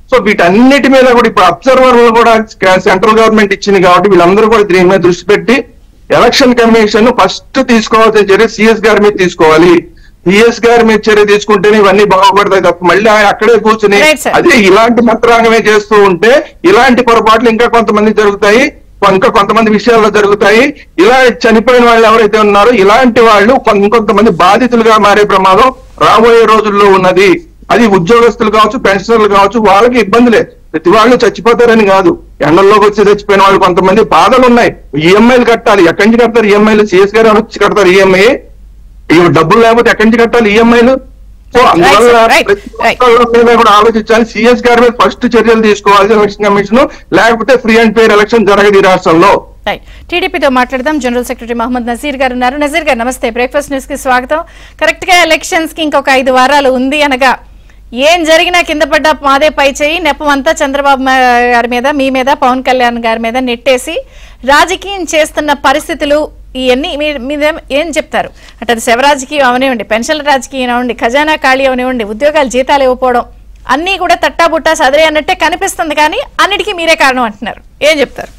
[SPEAKER 2] సో వీటన్నిటి మీద కూడా ఇప్పుడు అబ్జర్వర్ కూడా సెంట్రల్ గవర్నమెంట్ ఇచ్చింది కాబట్టి వీళ్ళందరూ కూడా దీని మీద దృష్టి పెట్టి ఎలక్షన్ కమిషన్ ఫస్ట్ తీసుకోవాల్సిన చర్య సిఎస్ గారి మీద తీసుకోవాలి. సిఎస్ గారి మీద చర్య తీసుకుంటేనే ఇవన్నీ బాగుపడతాయి తప్ప మళ్ళీ అక్కడే కూర్చుని అదే ఇలాంటి మంత్రాంగమే చేస్తూ ఉంటే ఇలాంటి పొరపాట్లు ఇంకా కొంతమంది జరుగుతాయి, ఇంకా కొంతమంది విషయాల్లో జరుగుతాయి. ఇలా చనిపోయిన వాళ్ళు ఎవరైతే ఉన్నారో ఇలాంటి వాళ్ళు ఇంకొంతమంది బాధితులుగా మారే ప్రమాదం రాబోయే రోజుల్లో ఉన్నది. అది ఉద్యోగస్తులు కావచ్చు, పెన్షనర్లు కావచ్చు, వాళ్ళకి ఇబ్బందులే. ప్రతి వాళ్ళు చచ్చిపోతారని కాదు, ఎండల్లోకి వచ్చి చచ్చిపోయిన వాళ్ళు కొంతమంది బాధలు ఉన్నాయి. ఈఎంఐలు కట్టాలి, ఎక్కడి నుంచి కడతారు ఈఎంఐలు? సిఎస్ గారు వచ్చి కడతారు ఈఎంఐ? డబ్బులు లేకపోతే ఎక్కడి నుంచి కట్టాలి ఈఎంఐలు? సో అందువల్ల ప్రతి మీద కూడా ఆలోచించాలి. సిఎస్ గారి మీద ఫస్ట్ చర్యలు తీసుకోవాలి ఎలక్షన్ కమిషన్, లేకపోతే ఫ్రీ అండ్ ఫెయిర్ ఎలక్షన్ జరగదు ఈ రాష్ట్రంలో.
[SPEAKER 1] టీడీపీతో మాట్లాడదాం. జనరల్ సెక్రటరీ మహమ్మద్ నజీర్ గారు ఉన్నారు. నజీర్ గారు నమస్తే, బ్రేక్ఫాస్ట్ న్యూస్ కి స్వాగతం. కరెక్ట్ గా ఎలక్షన్స్ కి ఇంకొక ఐదు వారాలు ఉంది అనగా ఏం జరిగినా కింద పడ్డ మాదే పై చేయి నెపం అంతా చంద్రబాబు గారి మీద, మీ మీద, పవన్ కళ్యాణ్ గారి మీద నెట్టేసి రాజకీయం చేస్తున్న పరిస్థితులు ఇవన్నీ మీద ఏం చెప్తారు? అంటే అది శవ రాజకీయం అవనివ్వండి, పెన్షన్ల రాజకీయం అవ్వండి, ఖజానా ఖాళీ అవనివ్వండి, ఉద్యోగాలు జీతాలు ఇవ్వకపోవడం అన్నీ కూడా తట్టాబుట్టా సదరే అన్నట్టే కనిపిస్తుంది. కానీ అన్నిటికీ మీరే కారణం అంటున్నారు, ఏం చెప్తారు?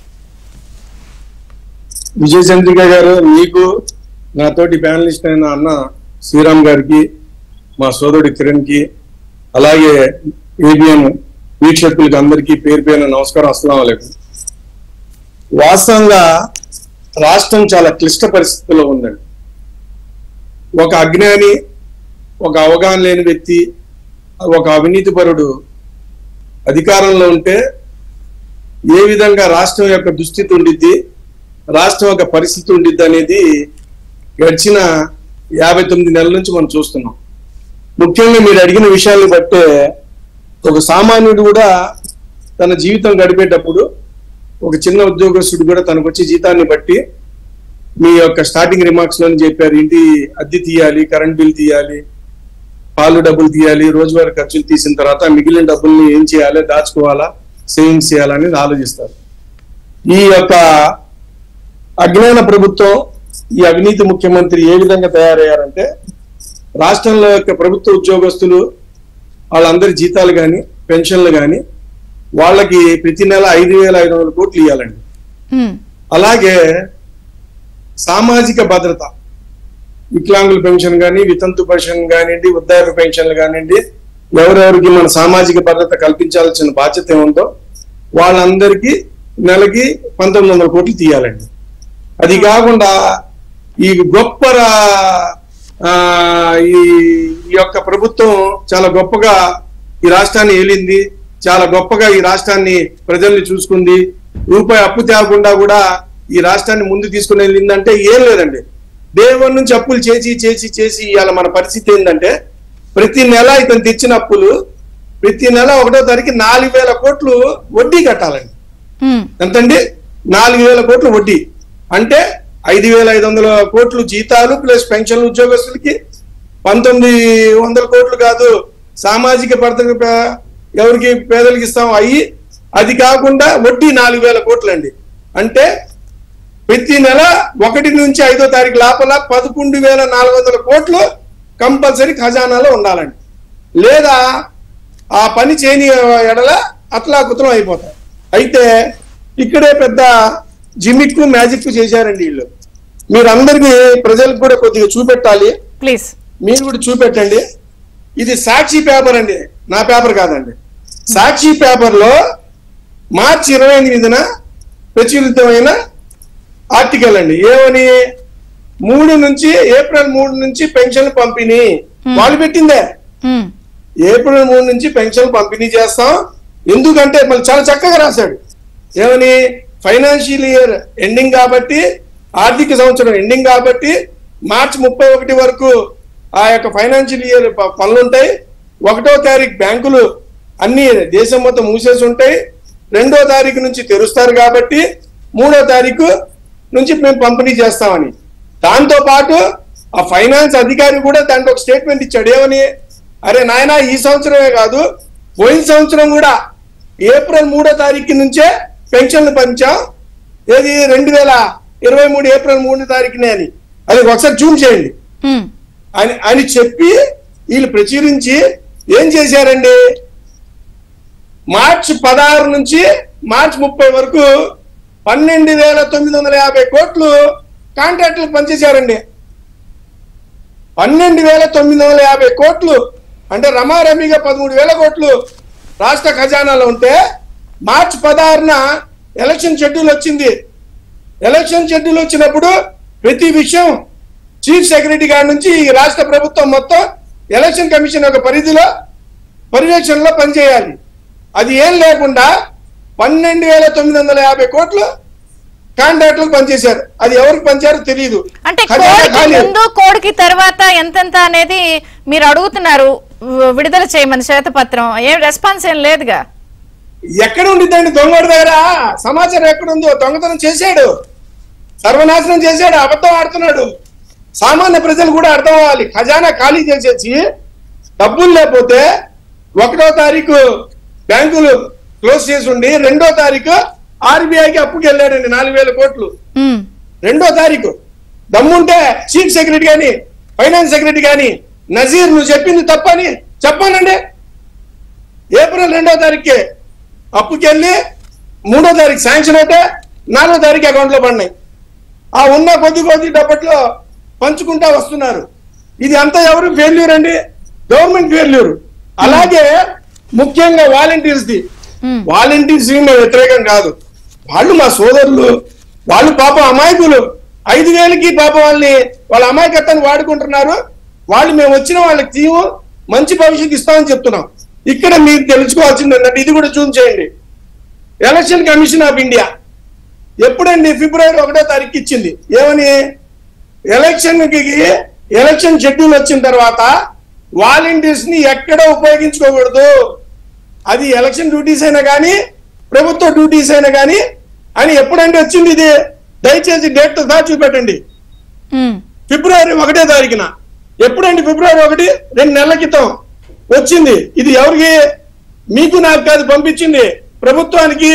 [SPEAKER 3] విజయచంద్రిక గారు, మీకు నాతోటి ప్యానలిస్ట్ అయిన అన్న శ్రీరామ్ గారికి, మా సోదరుడి కిరణ్ కి, అలాగే ఏబిఎన్ వీక్షకులకి అందరికీ పేరు పేరున నమస్కారం. అస్సలాము అలైకుం. వాస్తవంగా రాష్ట్రం చాలా క్లిష్ట పరిస్థితుల్లో ఉందండి. ఒక అజ్ఞాని, ఒక అవగాహన లేని వ్యక్తి, ఒక అవినీతి పరుడు అధికారంలో ఉంటే ఏ విధంగా రాష్ట్రం యొక్క దుస్థితి ఉండిద్ది, రాష్ట్రం యొక్క పరిస్థితి ఉండిద్ది అనేది గడిచిన యాభై తొమ్మిది నెలల నుంచి మనం చూస్తున్నాం. ముఖ్యంగా మీరు అడిగిన విషయాన్ని బట్టే ఒక సామాన్యుడు కూడా తన జీవితం గడిపేటప్పుడు, ఒక చిన్న ఉద్యోగస్తుడు కూడా తనకు వచ్చే జీతాన్ని బట్టి మీ యొక్క స్టార్టింగ్ రిమార్క్స్ లోని చెప్పారు, ఇంటి అద్దె తీయాలి, కరెంట్ బిల్ తీయాలి, పాలు డబ్బులు తీయాలి, రోజువారీ ఖర్చులు తీసిన తర్వాత మిగిలిన డబ్బుల్ని ఏం చేయాలి, దాచుకోవాలా, సేవింగ్స్ చేయాలని ఆలోచిస్తారు. ఈ యొక్క అజ్ఞాన ప్రభుత్వం, ఈ అవినీతి ముఖ్యమంత్రి ఏ విధంగా తయారయ్యారంటే రాష్ట్రంలో యొక్క ప్రభుత్వ ఉద్యోగస్తులు వాళ్ళందరి జీతాలు కానీ, పెన్షన్లు కానీ వాళ్ళకి ప్రతి నెల ఐదు వేల ఐదు వందల కోట్లు ఇవ్వాలండి. అలాగే సామాజిక భద్రత, వికలాంగుల పెన్షన్ కానీ, వితంతు పెన్షన్ కానివ్వండి, వృద్ధాప్య పెన్షన్లు కానివ్వండి, ఎవరెవరికి మన సామాజిక భద్రత కల్పించాల్సిన బాధ్యత ఏముందో వాళ్ళందరికీ నెలకి పంతొమ్మిది వందల కోట్లు తీయాలండి. అది కాకుండా ఈ గొప్ప ఈ యొక్క ప్రభుత్వం చాలా గొప్పగా ఈ రాష్ట్రాన్ని ఏలింది, చాలా గొప్పగా ఈ రాష్ట్రాన్ని ప్రజల్ని చూసుకుంది, రూపాయి అప్పు తేకుండా కూడా ఈ రాష్ట్రాన్ని ముందు తీసుకుని వెళ్ళిందంటే ఏం లేదండి. దేవుడి నుంచి అప్పులు చేసి చేసి చేసి ఇవాళ మన పరిస్థితి ఏంటంటే ప్రతి నెల ఇతను తెచ్చిన అప్పులు ప్రతి నెల ఒకటో తారీఖు నాలుగు వేల కోట్లు వడ్డీ కట్టాలండి. ఎంతండి? నాలుగు వేల కోట్లు వడ్డీ. అంటే ఐదు వేల ఐదు వందల కోట్లు జీతాలు ప్లస్ పెన్షన్ ఉద్యోగస్తులకి, పంతొమ్మిది వందల కోట్లు కాదు సామాజిక భద్రత ఎవరికి పేదలకు ఇస్తాం అయ్యి, అది కాకుండా వడ్డీ నాలుగు వేల కోట్లు అండి. అంటే ప్రతి నెల ఒకటి నుంచి ఐదో తారీఖు లోపల పదకొండు వేల నాలుగు వందల కోట్లు కంపల్సరీ ఖజానాలో ఉండాలండి. లేదా ఆ పని చేయని ఎడల అట్లా కుతలం అయిపోతాయి. అయితే ఇక్కడే పెద్ద జిమిక్ మ్యాజిక్ చేశారండి వీళ్ళు. మీరందరికీ ప్రజలకు కూడా కొద్దిగా చూపెట్టాలి, ప్లీజ్ మీరు కూడా చూపెట్టండి. ఇది సాక్షి పేపర్ అండి, నా పేపర్ కాదండి. సాక్షి పేపర్ లో మార్చి ఇరవై ఎనిమిదిన ప్రచురితమైన ఆర్టికల్ అండి. ఏమని? మూడు నుంచి ఏప్రిల్ మూడు నుంచి పెన్షన్ పంపిణీ వాళ్ళు పెట్టిందే. ఏప్రిల్ మూడు నుంచి పెన్షన్ పంపిణీ చేస్తాం. ఎందుకంటే మళ్ళీ చాలా చక్కగా రాశాడు. ఏమని? ఫైనాన్షియల్ ఇయర్ ఎండింగ్ కాబట్టి, ఆర్థిక సంవత్సరం ఎండింగ్ కాబట్టి మార్చి ముప్పై ఒకటి వరకు ఆ యొక్క ఫైనాన్షియల్ ఇయర్ పనులు ఉంటాయి. ఒకటో తారీఖు బ్యాంకులు అన్ని దేశం మొత్తం మూసేసి ఉంటాయి. రెండో తారీఖు నుంచి తెరుస్తారు కాబట్టి మూడో తారీఖు నుంచి మేము పంపిణీ చేస్తామని. దాంతో పాటు ఆ ఫైనాన్స్ అధికారి కూడా దాంట్లో ఒక స్టేట్మెంట్ ఇచ్చాడు. ఏమని? అరే నాయన, ఈ సంవత్సరమే కాదు పోయిన సంవత్సరం కూడా ఏప్రిల్ మూడో తారీఖు నుంచే పెన్షన్లు పంచాం. ఏది? రెండు వేల ఇరవై మూడు ఏప్రిల్ మూడో తారీఖునే అని. అది ఒకసారి జూమ్ చేయండి అని అని చెప్పి వీళ్ళు ప్రచురించి ఏం చేశారండి? మార్చి పదహారు నుంచి మార్చి ముప్పై వరకు పన్నెండు వేల తొమ్మిది వందల యాభై కోట్లు కాంట్రాక్టులకు పనిచేశారండి. పన్నెండు వేల తొమ్మిది వందల యాభై కోట్లు అంటే రమారమిగా పదమూడు వేల కోట్లు రాష్ట్ర ఖజానాలో ఉంటే మార్చి పదహారున ఎలక్షన్ షెడ్యూల్ వచ్చింది. ఎలక్షన్ షెడ్యూల్ వచ్చినప్పుడు ప్రతి విషయం చీఫ్ సెక్రటరీ గారి నుంచి ఈ రాష్ట్ర ప్రభుత్వం మొత్తం ఎలక్షన్ కమిషన్ యొక్క పరిధిలో పర్యవేక్షణలో పనిచేయాలి. అది ఏం లేకుండా పన్నెండు వేల తొమ్మిది వందల యాభై కోట్లు కాంట్రాక్టులకు పనిచేశారు. అది ఎవరికి పంచారో తెలియదు.
[SPEAKER 1] అంటే కోడికి ముందు కోడికి తర్వాత ఎంతెంత అనేది మీరు అడుగుతున్నారు విడుదల చేయమని శ్వేతపత్రం, ఏం రెస్పాన్స్ ఏం లేదుగా.
[SPEAKER 3] ఎక్కడ ఉండిద్దండి దొంగడి దగ్గర సమాచారం ఎక్కడుందో? దొంగతనం చేశాడు, సర్వనాశనం చేశాడు, అబద్ధం ఆడుతున్నాడు. సామాన్య ప్రజలు కూడా అర్థం అవ్వాలి. ఖజానా ఖాళీ చేసేసి డబ్బులు లేకపోతే ఒకటో తారీఖు బ్యాంకులు క్లోజ్ చేసి ఉండి రెండో తారీఖు ఆర్బీఐకి అప్పుకి వెళ్ళాడండి నాలుగు వేల కోట్లు. రెండో తారీఖు దమ్ముంటే చీఫ్ సెక్రటరీ గాని ఫైనాన్స్ సెక్రటరీ గాని నజీర్ నువ్వు చెప్పింది తప్పని చెప్పానండి. ఏప్రిల్ రెండో తారీఖుకి అప్పుకి వెళ్ళి మూడో తారీఖు శాంక్షన్ అయితే నాలుగో తారీఖు అకౌంట్ లో పడినాయి. ఆ ఉన్న కొద్ది కొద్ది డబ్బట్లో పంచుకుంటా వస్తున్నారు. ఇది అంతా ఎవరు ఫెయిల్యూర్ అండి? Government failure. అలాగే ముఖ్యంగా వాలంటీర్స్ ది వాలంటీర్స్ మేము వ్యతిరేకం కాదు, వాళ్ళు మా సోదరులు, వాళ్ళు పాపం అమాయకులు. ఐదు వేలకి పాపం వాళ్ళని వాళ్ళ అమాయకత్వాన్ని వాడుకుంటున్నారు. వాళ్ళు మేము వచ్చిన వాళ్ళకి తీవు మంచి భవిష్యత్తు ఇస్తామని చెప్తున్నాం. ఇక్కడ మీరు తెలుసుకోవాల్సింది ఏంటంటే ఇది కూడా జూమ్ చేయండి. ఎలక్షన్ కమిషన్ ఆఫ్ ఇండియా ఎప్పుడండి ఫిబ్రవరి ఒకటో తారీఖు ఇచ్చింది ఏమని? ఎలక్షన్ కి ఎలక్షన్ షెడ్యూల్ వచ్చిన తర్వాత వాలంటీర్స్ ని ఎక్కడ ఉపయోగించుకోకూడదు, అది ఎలక్షన్ డ్యూటీస్ అయినా కానీ ప్రభుత్వ డ్యూటీస్ అయినా కానీ అని ఎప్పుడంటే వచ్చింది ఇది? దయచేసి డేట్ దా చూపెట్టండి. ఫిబ్రవరి ఒకటో తారీఖున. ఎప్పుడండి? ఫిబ్రవరి ఒకటి, రెండు నెలల క్రితం వచ్చింది. ఇది ఎవరికి? మీకు నాకు కాదు, పంపించింది ప్రభుత్వానికి,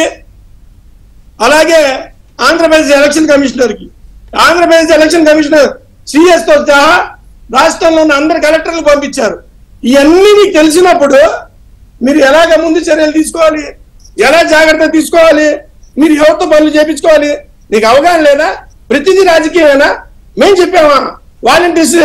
[SPEAKER 3] అలాగే ఆంధ్రప్రదేశ్ ఎలక్షన్ కమిషనర్ కి. ఆంధ్రప్రదేశ్ ఎలక్షన్ కమిషనర్ సిఎస్ తో సహా రాష్ట్రంలో ఉన్న అందరు కలెక్టర్లు పంపించారు. ఇవన్నీ మీకు తెలిసినప్పుడు మీరు ఎలాగ ముందు చర్యలు తీసుకోవాలి, ఎలా జాగ్రత్త తీసుకోవాలి, మీరు ఎవరితో పనులు చేయించుకోవాలి, నీకు అవగాహన లేదా? ప్రతిదీ రాజకీయమేనా? మేము చెప్పామా వాలంటీర్స్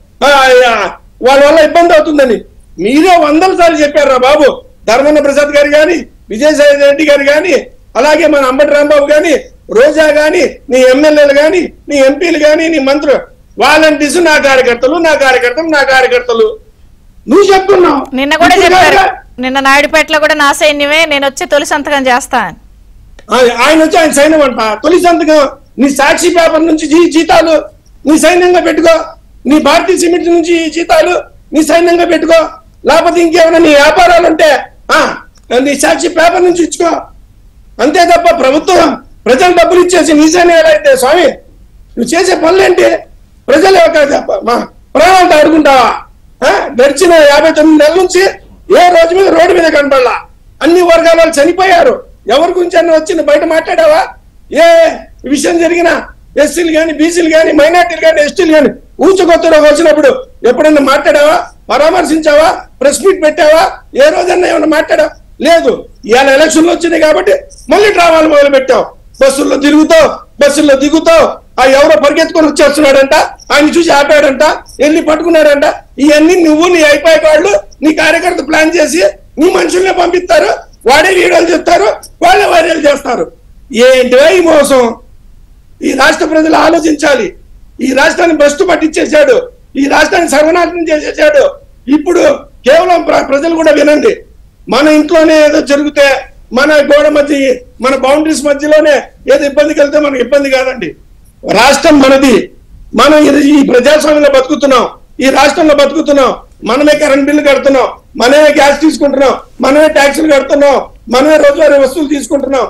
[SPEAKER 3] వాళ్ళ వల్ల ఇబ్బంది అవుతుందని? మీరే వందల సార్లు చెప్పారా బాబు. ధర్మన్న ప్రసాద్ గారు కానీ, విజయసాయి రెడ్డి గారు కానీ, అలాగే మన అంబటి రాంబాబు కానీ, రోజా గాని, నీ ఎమ్మెల్యేలు గాని, నీ ఎంపీలు గాని, నీ మంత్రులు, వాలంటీర్స్ నా కార్యకర్తలు నా కార్యకర్తలు నా కార్యకర్తలు నువ్వు చెప్తున్నావు.
[SPEAKER 1] నిన్న కూడా చెప్పారు, నిన్న నాయుడుపేటలో కూడా నా సైన్యమే, నేను వచ్చి తొలి సంతకం చేస్తా.
[SPEAKER 3] ఆయన వచ్చి ఆయన సైన్యం అంట. తొలి సంతకం నీ సాక్షి పేపర్ నుంచి జీతాలు నీ సైన్యంగా పెట్టుకో, నీ భారతీయ సిమెంట్ నుంచి జీతాలు నీ సైన్యంగా పెట్టుకో, లేకపోతే ఇంకేమైనా నీ వ్యాపారాలు ఉంటే నీ సాక్షి పేపర్ నుంచి ఇచ్చుకో. అంతే తప్ప ప్రభుత్వం ప్రజలు డబ్బులు ఇచ్చేసి నీ సైన్యం ఎలా అయితే స్వామి నువ్వు చేసే పనులేంటి? ప్రజలు మా ప్రాణాలతో ఆడుకుంటావా? గడిచిన యాభై తొమ్మిది నెలల నుంచి ఏ రోజు మీద రోడ్డు మీద కనపడలా. అన్ని వర్గాల వాళ్ళు చనిపోయారు. ఎవరి గురించి అన్న వచ్చి బయట మాట్లాడావా? ఏ విషయం జరిగినా ఎస్సీలు కానీ, బీసీలు కానీ, మైనార్టీలు కానీ, ఎస్టీలు కానీ ఊచకొత్తలో వచ్చినప్పుడు ఎప్పుడన్నా మాట్లాడావా? పరామర్శించావా? ప్రెస్ మీట్ పెట్టావా? ఏ రోజన్నా ఏమన్నా మాట్లాడావా? లేదు. ఇవాళ ఎలక్షన్లు వచ్చినాయి కాబట్టి మళ్ళీ డ్రామాలు మొదలు పెట్టావు. బస్సుల్లో తిరుగుతావు, బస్సుల్లో దిగుతావు. ఆ ఎవరో పరిగెత్తుకొని వచ్చేస్తున్నాడంట, ఆయన చూసి ఆపాడంట, వెళ్ళి పట్టుకున్నాడంట. ఇవన్నీ నువ్వు నీ అయిపోయే వాళ్ళు నీ కార్యకర్త ప్లాన్ చేసి నీ మనుషుల్ని పంపిస్తారు. వాడే వీడియోలు చెప్తారు, వాళ్ళే వైరల్ చేస్తారు. ఏంటివా ఈ మోసం? ఈ రాష్ట్ర ప్రజలు ఆలోచించాలి. ఈ రాష్ట్రాన్ని భ్రష్టు పట్టించేశాడు, ఈ రాష్ట్రాన్ని సర్వనాశనం చేసేసాడు. ఇప్పుడు కేవలం ప్రజలు కూడా వినండి. మన ఇంట్లోనే ఏదో జరిగితే, మన గోడ మధ్య, మన బౌండరీస్ మధ్యలోనే ఏదో ఇబ్బంది కలిగితే మనకు ఇబ్బంది కాదండి. రాష్ట్రం మనది, మనం ఈ ప్రజాస్వామ్యంలో బతుకుతున్నాం, ఈ రాష్ట్రంలో బతుకుతున్నాం. మనమే కరెంట్ బిల్లు కడుతున్నాం, మనమే గ్యాస్ తీసుకుంటున్నాం, మనమే ట్యాక్సులు కడుతున్నాం, మనమే రోజువారీ వస్తువులు తీసుకుంటున్నాం.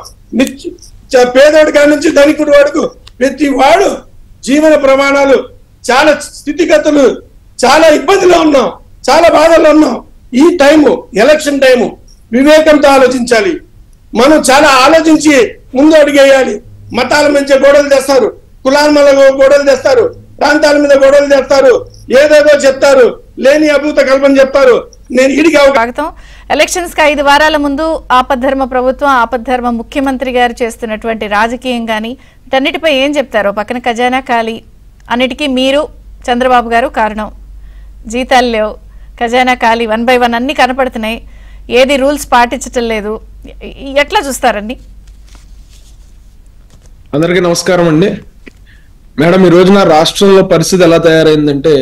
[SPEAKER 3] పేదోడి కాడి నుంచి ధనికుడి వాడుకు ప్రతి వాడు జీవన ప్రమాణాలు చాలా స్థితిగతులు, చాలా ఇబ్బందిలో ఉన్నాం, చాలా బాధల్లో ఉన్నాం. ఈ టైము ఎలక్షన్ టైము వివేకంతో ఆలోచించాలి. మనం చాలా ఆలోచించి ముందు అడిగేయాలి. మతాల మధ్య గొడవలు తెస్తారు, కులాల మీద గొడవలు తెస్తారు, ప్రాంతాల మీద గొడవలు తెస్తారు, ఏదేదో చెప్తారు, లేని అభూత కల్పన చెప్తారు. నేను ఇడికి
[SPEAKER 1] స్వాగతం. ఎలక్షన్స్ కి ఐదు వారాల ముందు ఆపద్ధర్మ ప్రభుత్వం ఆపద్ధర్మ ముఖ్యమంత్రి గారు చేస్తున్నటువంటి రాజకీయం కానీ వీటన్నిటిపై ఏం చెప్తారో? పక్కన ఖజానా ఖాళీ, అన్నిటికీ మీరు చంద్రబాబు గారు కారణం, జీతాలు లేవు, ఖజానా ఖాళీ, వన్ బై వన్ అన్ని కనపడుతున్నాయి, ఏది రూల్స్ పాటించటం లేదు, ఎట్లా చూస్తారండి?
[SPEAKER 4] అందరికీ నమస్కారం అండి. మేడం, ఈ రోజున రాష్ట్రంలో పరిస్థితి ఎలా తయారైందంటే,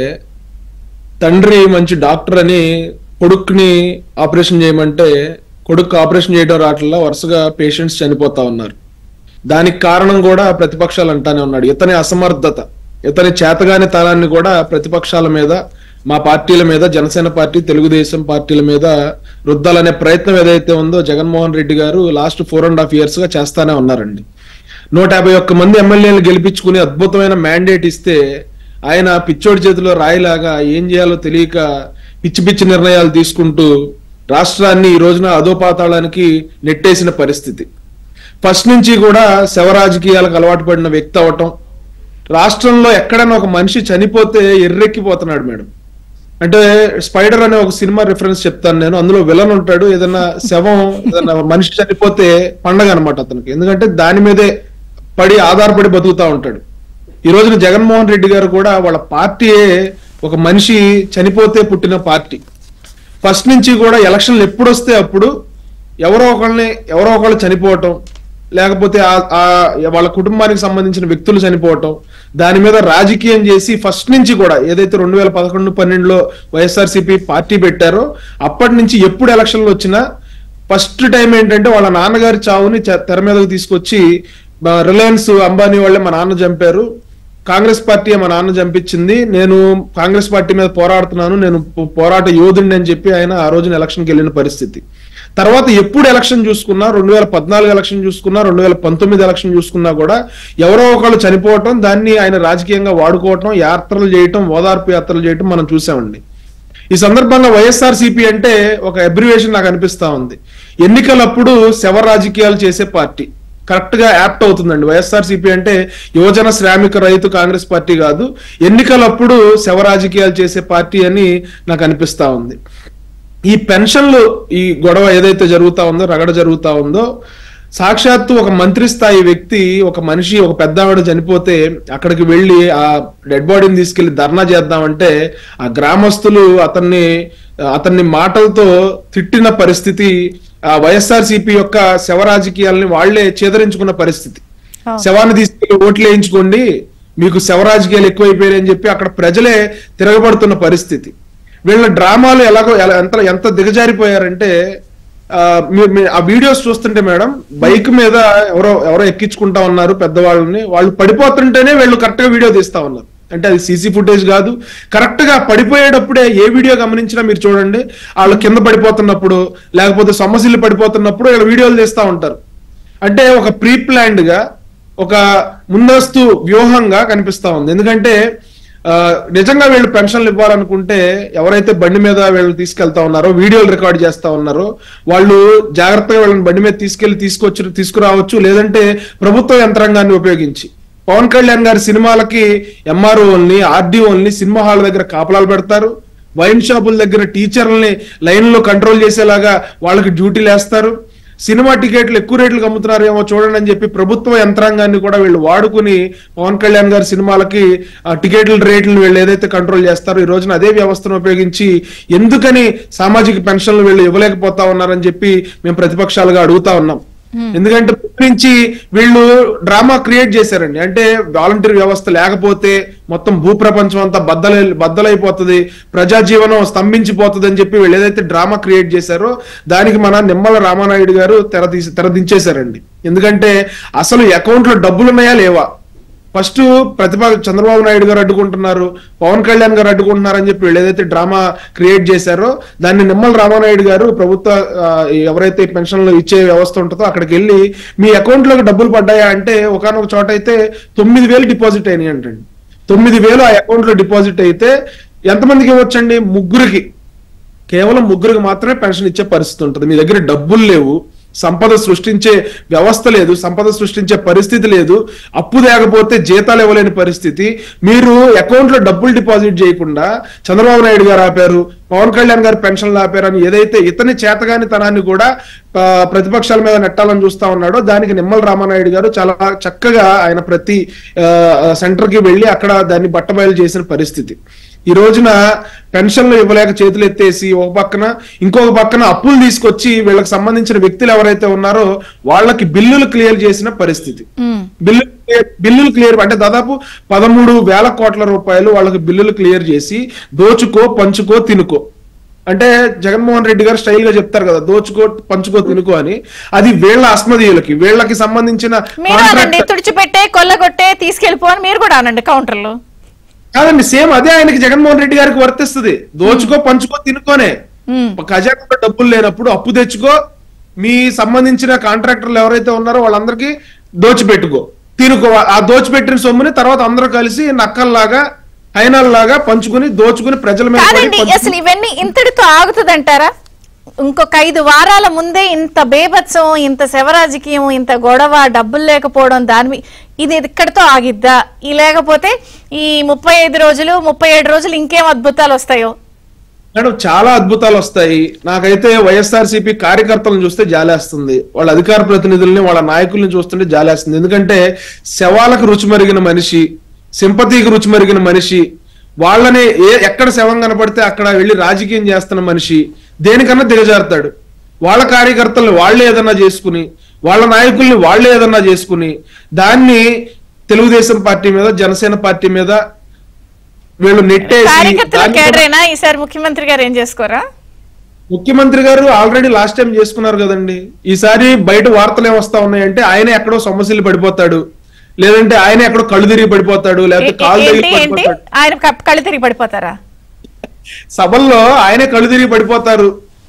[SPEAKER 4] తండ్రి మంచి డాక్టర్ అని కొడుకుని ఆపరేషన్ చేయమంటే కొడుకు ఆపరేషన్ చేయడం రావట్లా, వరుసగా పేషెంట్స్ చనిపోతా ఉన్నారు. దానికి కారణం కూడా ప్రతిపక్షాలు అంటానే ఉన్నాడు. ఇతని అసమర్థత, ఇతని చేతగాని తనాన్ని కూడా ప్రతిపక్షాల మీద, మా పార్టీల మీద, జనసేన పార్టీ, తెలుగుదేశం పార్టీల మీద రుద్దాలనే ప్రయత్నం ఏదైతే ఉందో జగన్మోహన్ రెడ్డి గారు last four and half years గా చేస్తానే ఉన్నారండి. నూట యాభై ఒక్క మంది ఎమ్మెల్యేలు గెలిపించుకుని అద్భుతమైన మ్యాండేట్ ఇస్తే ఆయన పిచ్చోడి చేతిలో రాయిలాగా ఏం చేయాలో తెలియక పిచ్చి పిచ్చి నిర్ణయాలు తీసుకుంటూ రాష్ట్రాన్ని ఈ రోజున అధోపాతాళానికి నెట్టేసిన పరిస్థితి. ఫస్ట్ నుంచి కూడా శవ రాజకీయాలకు అలవాటు పడిన వ్యక్తి అవటం, రాష్ట్రంలో ఎక్కడైనా ఒక మనిషి చనిపోతే ఎర్రెక్కిపోతున్నాడు మేడం. అంటే స్పైడర్ అనే ఒక సినిమా రిఫరెన్స్ చెప్తాను నేను. అందులో విలన్ ఉంటాడు, ఏదైనా శవం ఏదైనా మనిషి చనిపోతే పండగ అనమాట అతనికి, ఎందుకంటే దాని మీదే పడి ఆధారపడి బతుకుతా ఉంటాడు. ఈ రోజున జగన్మోహన్ రెడ్డి గారు కూడా వాళ్ళ పార్టీయే ఒక మనిషి చనిపోతే పుట్టిన పార్టీ. ఫస్ట్ నుంచి కూడా ఎలక్షన్లు ఎప్పుడు వస్తే అప్పుడు ఎవరో ఒకళ్ళని ఎవరో ఒకళ్ళు చనిపోవటం, లేకపోతే ఆ వాళ్ళ కుటుంబానికి సంబంధించిన వ్యక్తులు చనిపోవటం, దాని మీద రాజకీయం చేసి ఫస్ట్ నుంచి కూడా ఏదైతే రెండు వేల పదకొండు పన్నెండులో వైఎస్ఆర్సీపీ పార్టీ పెట్టారో అప్పటి నుంచి ఎప్పుడు ఎలక్షన్లు వచ్చినా ఫస్ట్ టైం ఏంటంటే వాళ్ళ నాన్నగారి చావుని తెర మీదకు తీసుకొచ్చి, రిలయన్స్ అంబానీ వాళ్ళే మా నాన్న చంపారు, కాంగ్రెస్ పార్టీ మా నాన్న చంపించింది, నేను కాంగ్రెస్ పార్టీ మీద పోరాడుతున్నాను, నేను పోరాట యోధుడిని అని చెప్పి ఆయన ఆ రోజున ఎలక్షన్కి వెళ్ళిన పరిస్థితి. తర్వాత ఎప్పుడు ఎలక్షన్ చూసుకున్నా, రెండు వేల పద్నాలుగు ఎలక్షన్ చూసుకున్నా, రెండు వేల పంతొమ్మిది ఎలక్షన్ చూసుకున్నా కూడా ఎవరో ఒకళ్ళు చనిపోవటం, దాన్ని ఆయన రాజకీయంగా వాడుకోవటం, యాత్రలు చేయటం, ఓదార్పు యాత్రలు చేయటం మనం చూసామండి. ఈ సందర్భంగా వైఎస్ఆర్సీపీ అంటే ఒక అబ్రివేషన్ నాకు అనిపిస్తా ఉంది. ఎన్నికలప్పుడు శవ రాజకీయాలు చేసే పార్టీ కరెక్ట్ గా యాప్ట్ అవుతుందండి. వైఎస్ఆర్సీపీ అంటే యువజన శ్రామిక రైతు కాంగ్రెస్ పార్టీ కాదు, ఎన్నికలప్పుడు శవ రాజకీయాలు చేసే పార్టీ అని నాకు అనిపిస్తా ఉంది. ఈ పెన్షన్లు ఈ గొడవ ఏదైతే జరుగుతా ఉందో, రగడ జరుగుతా ఉందో, సాక్షాత్తు ఒక మంత్రి స్థాయి వ్యక్తి, ఒక మనిషి, ఒక పెద్ద ఆవిడ చనిపోతే అక్కడికి వెళ్ళి ఆ డెడ్ బాడీని తీసుకెళ్లి ధర్నా చేద్దామంటే ఆ గ్రామస్తులు అతన్ని అతన్ని మాటలతో తిట్టిన పరిస్థితి, ఆ వైఎస్ఆర్సీపీ యొక్క శవ రాజకీయాలని వాళ్లే చేదరించుకున్న పరిస్థితి. శవాన్ని తీసుకెళ్లి ఓట్లు వేయించుకోండి, మీకు శవ రాజకీయాలు ఎక్కువైపోయాయని చెప్పి అక్కడ ప్రజలే తిరగబడుతున్న పరిస్థితి. వీళ్ళ డ్రామాలు ఎలాగో ఎంత ఎంత దిగజారిపోయారంటే, ఆ వీడియోస్ చూస్తుంటే మేడం బైక్ మీద ఎవరో ఎవరో ఎక్కించుకుంటా ఉన్నారు పెద్దవాళ్ళని, వాళ్ళు పడిపోతుంటేనే వీళ్ళు కరెక్ట్ గా వీడియో తీస్తా ఉన్నారు. అంటే అది సీసీ ఫుటేజ్ కాదు, కరెక్ట్ గా పడిపోయేటప్పుడే ఏ వీడియో గమనించినా మీరు చూడండి, వాళ్ళు కింద పడిపోతున్నప్పుడు లేకపోతే సొమ్మసిల్లు పడిపోతున్నప్పుడు వీళ్ళు వీడియోలు తీస్తా ఉంటారు. అంటే ఒక ప్రీ ప్లాన్డ్ గా, ఒక ముందస్తు వ్యూహంగా కనిపిస్తా ఉంది. ఎందుకంటే నిజంగా వీళ్ళు పెన్షన్లు ఇవ్వాలనుకుంటే ఎవరైతే బండి మీద వీళ్ళు తీసుకెళ్తా ఉన్నారో, వీడియోలు రికార్డ్ చేస్తా ఉన్నారో, వాళ్ళు జాగ్రత్తగా వీళ్ళని బండి మీద తీసుకెళ్లి తీసుకొచ్చి తీసుకురావచ్చు, లేదంటే ప్రభుత్వ యంత్రాంగాన్ని ఉపయోగించి పవన్ కళ్యాణ్ గారి సినిమాలకి ఎంఆర్ఓల్ని, ఆర్డీఓల్ని సినిమా హాల్ దగ్గర కాపలాలు పెడతారు, వైన్ షాపుల దగ్గర టీచర్లని లైన్ లో కంట్రోల్ చేసేలాగా వాళ్ళకి డ్యూటీలు వేస్తారు, సినిమా టికెట్లు ఎక్కువ రేట్లకు అమ్ముతున్నారేమో చూడండి అని చెప్పి ప్రభుత్వ యంత్రాంగాన్ని కూడా వీళ్ళు వాడుకుని పవన్ కళ్యాణ్ గారి సినిమాలకి టికెట్ల రేట్లు వీళ్ళు ఏదైతే కంట్రోల్ చేస్తారో, ఈ రోజున అదే వ్యవస్థను ఉపయోగించి ఎందుకని సామాజిక పెన్షన్లు వీళ్ళు ఇవ్వలేకపోతా ఉన్నారని చెప్పి మేము ప్రతిపక్షాలుగా అడుగుతా ఉన్నాం. ఎందుకంటే నుంచి వీళ్ళు డ్రామా క్రియేట్ చేశారండి. అంటే వాలంటీర్ వ్యవస్థ లేకపోతే మొత్తం భూప్రపంచం అంతా బద్దలై బద్దలైపోతుంది, ప్రజా జీవనం స్తంభించిపోతుంది అని చెప్పి వీళ్ళు ఏదైతే డ్రామా క్రియేట్ చేశారో దానికి మన నిమ్మల రామానాయుడు గారు తెర తీసి తెరదించేశారండి. ఎందుకంటే అసలు అకౌంట్ లో డబ్బులు ఉన్నాయా లేవా, ఫస్ట్ ప్రతిపక్ష చంద్రబాబు నాయుడు గారు అడ్డుకుంటున్నారు, పవన్ కళ్యాణ్ గారు అడ్డుకుంటున్నారు అని చెప్పి వీళ్ళు ఏదైతే డ్రామా క్రియేట్ చేశారో దాన్ని నిమ్మల రామానాయుడు గారు ప్రభుత్వ ఎవరైతే పెన్షన్లు ఇచ్చే వ్యవస్థ ఉంటుందో అక్కడికి వెళ్ళి మీ అకౌంట్ లోకి డబ్బులు పడ్డాయా అంటే ఒకనొక చోట అయితే తొమ్మిది వేలు డిపాజిట్ అయినాయి అంటండి. తొమ్మిది వేలు ఆ అకౌంట్ లో డిపాజిట్ అయితే ఎంతమందికి ఇవ్వచ్చండి? ముగ్గురికి, కేవలం ముగ్గురికి మాత్రమే పెన్షన్ ఇచ్చే పరిస్థితి ఉంటుంది. మీ దగ్గర డబ్బులు లేవు, సంపద సృష్టించే వ్యవస్థ లేదు, సంపద సృష్టించే పరిస్థితి లేదు, అప్పు లేకపోతే జీతాలు ఇవ్వలేని పరిస్థితి. మీరు అకౌంట్ లో డబ్బులు డిపాజిట్ చేయకుండా చంద్రబాబు నాయుడు గారు ఆపారు, పవన్ కళ్యాణ్ గారు పెన్షన్లు ఆపారు అని ఏదైతే ఇతని చేతగాని తనాన్ని కూడా ప్రతిపక్షాల మీద నెట్టాలని చూస్తా ఉన్నాడో దానికి నిమ్మల రామానాయుడు గారు చాలా చక్కగా ఆయన ప్రతి సెంటర్ కి వెళ్ళి అక్కడ దాన్ని బట్టబయలు చేసిన పరిస్థితి. ఈ రోజున పెన్షన్లు ఇవ్వలేక చేతులు ఎత్తేసి ఒక పక్కన ఇంకొక పక్కన అప్పులు తీసుకొచ్చి వీళ్ళకి సంబంధించిన వ్యక్తులు ఎవరైతే ఉన్నారో వాళ్ళకి బిల్లులు క్లియర్ చేసిన పరిస్థితి. బిల్లు బిల్లులు క్లియర్ అంటే దాదాపు పదమూడు వేల కోట్ల రూపాయలు వాళ్ళకి బిల్లులు క్లియర్ చేసి దోచుకో పంచుకో తినుకో అంటే జగన్మోహన్ రెడ్డి గారు స్టైల్ గా చెప్తారు కదా, దోచుకో పంచుకో తినుకో అని. అది వీళ్ళ అస్మదీయులకి వీళ్ళకి సంబంధించిన
[SPEAKER 1] తుడిచిపెట్టే కొల్లగొట్టే తీసుకెళ్ళిపో అని మీరు కూడా అనండి కౌంటర్ లో.
[SPEAKER 4] కాదండి, సేమ్ అదే ఆయనకి జగన్మోహన్ రెడ్డి గారికి వర్తిస్తుంది. దోచుకో పంచుకో తినుకోనే. ఖజానా డబ్బులు లేనప్పుడు అప్పు తెచ్చుకో, మీ సంబంధించిన కాంట్రాక్టర్లు ఎవరైతే ఉన్నారో వాళ్ళందరికీ దోచిపెట్టుకో తినుకో. ఆ దోచిపెట్టిన సొమ్ముని తర్వాత అందరూ కలిసి నక్కల్లాగా హైనాల్లాగా పంచుకుని దోచుకుని ప్రజల మీద.
[SPEAKER 1] అసలు ఇవన్నీ ఇంతటితో ఆగుతుందంటారా? ఇంకొక ఐదు వారాల ముందే ఇంత బేభత్సం, ఇంత శవరాజకీయం, ఇంత గొడవ, డబ్బులు లేకపోవడం, దాని ఇది ఇక్కడితో ఆగిద్దా? ఈ లేకపోతే ఈ ముప్పై ఐదు రోజులు ముప్పై ఏడు రోజులు ఇంకేం అద్భుతాలు వస్తాయో?
[SPEAKER 4] మేడం చాలా అద్భుతాలు వస్తాయి. నాకైతే వైఎస్ఆర్సీపీ కార్యకర్తలను చూస్తే జాలేస్తుంది, వాళ్ళ అధికార ప్రతినిధుల్ని వాళ్ళ నాయకుల్ని చూస్తుంటే జాలేస్తుంది. ఎందుకంటే శవాలకు రుచి మరిగిన మనిషి, సింపతికి రుచి మరిగిన మనిషి, వాళ్ళని ఏ ఎక్కడ శవం కనపడితే అక్కడ వెళ్ళి రాజకీయం చేస్తున్న మనిషి దేనికన్నా దిగజారుతాడు. వాళ్ళ కార్యకర్తల్ని వాళ్లే ఏదన్నా చేసుకుని, వాళ్ళ నాయకుల్ని వాళ్లే ఏదన్నా చేసుకుని దాన్ని తెలుగుదేశం పార్టీ మీద జనసేన పార్టీ మీద వీళ్ళు నెట్టేసి.
[SPEAKER 1] ఈసారి ముఖ్యమంత్రి గారు ఏం చేసుకోరా?
[SPEAKER 4] ముఖ్యమంత్రి గారు ఆల్రెడీ లాస్ట్ టైం చేసుకున్నారు కదండి. ఈసారి బయట వార్తలు ఏమొస్తా ఉన్నాయంటే ఆయన ఎక్కడో సొమ్మసిల్లి పడిపోతాడు, లేదంటే ఆయన ఎక్కడో కళ్ళు తిరిగి పడిపోతాడు, లేకపోతే కాళ్ళు తిరిగి పడిపోతాడు.
[SPEAKER 1] ఆయన కళ్ళు తిరిగి పడిపోతారా?
[SPEAKER 4] సభల్లో ఆయనే కళ్ళు తిరిగి పడిపోతారు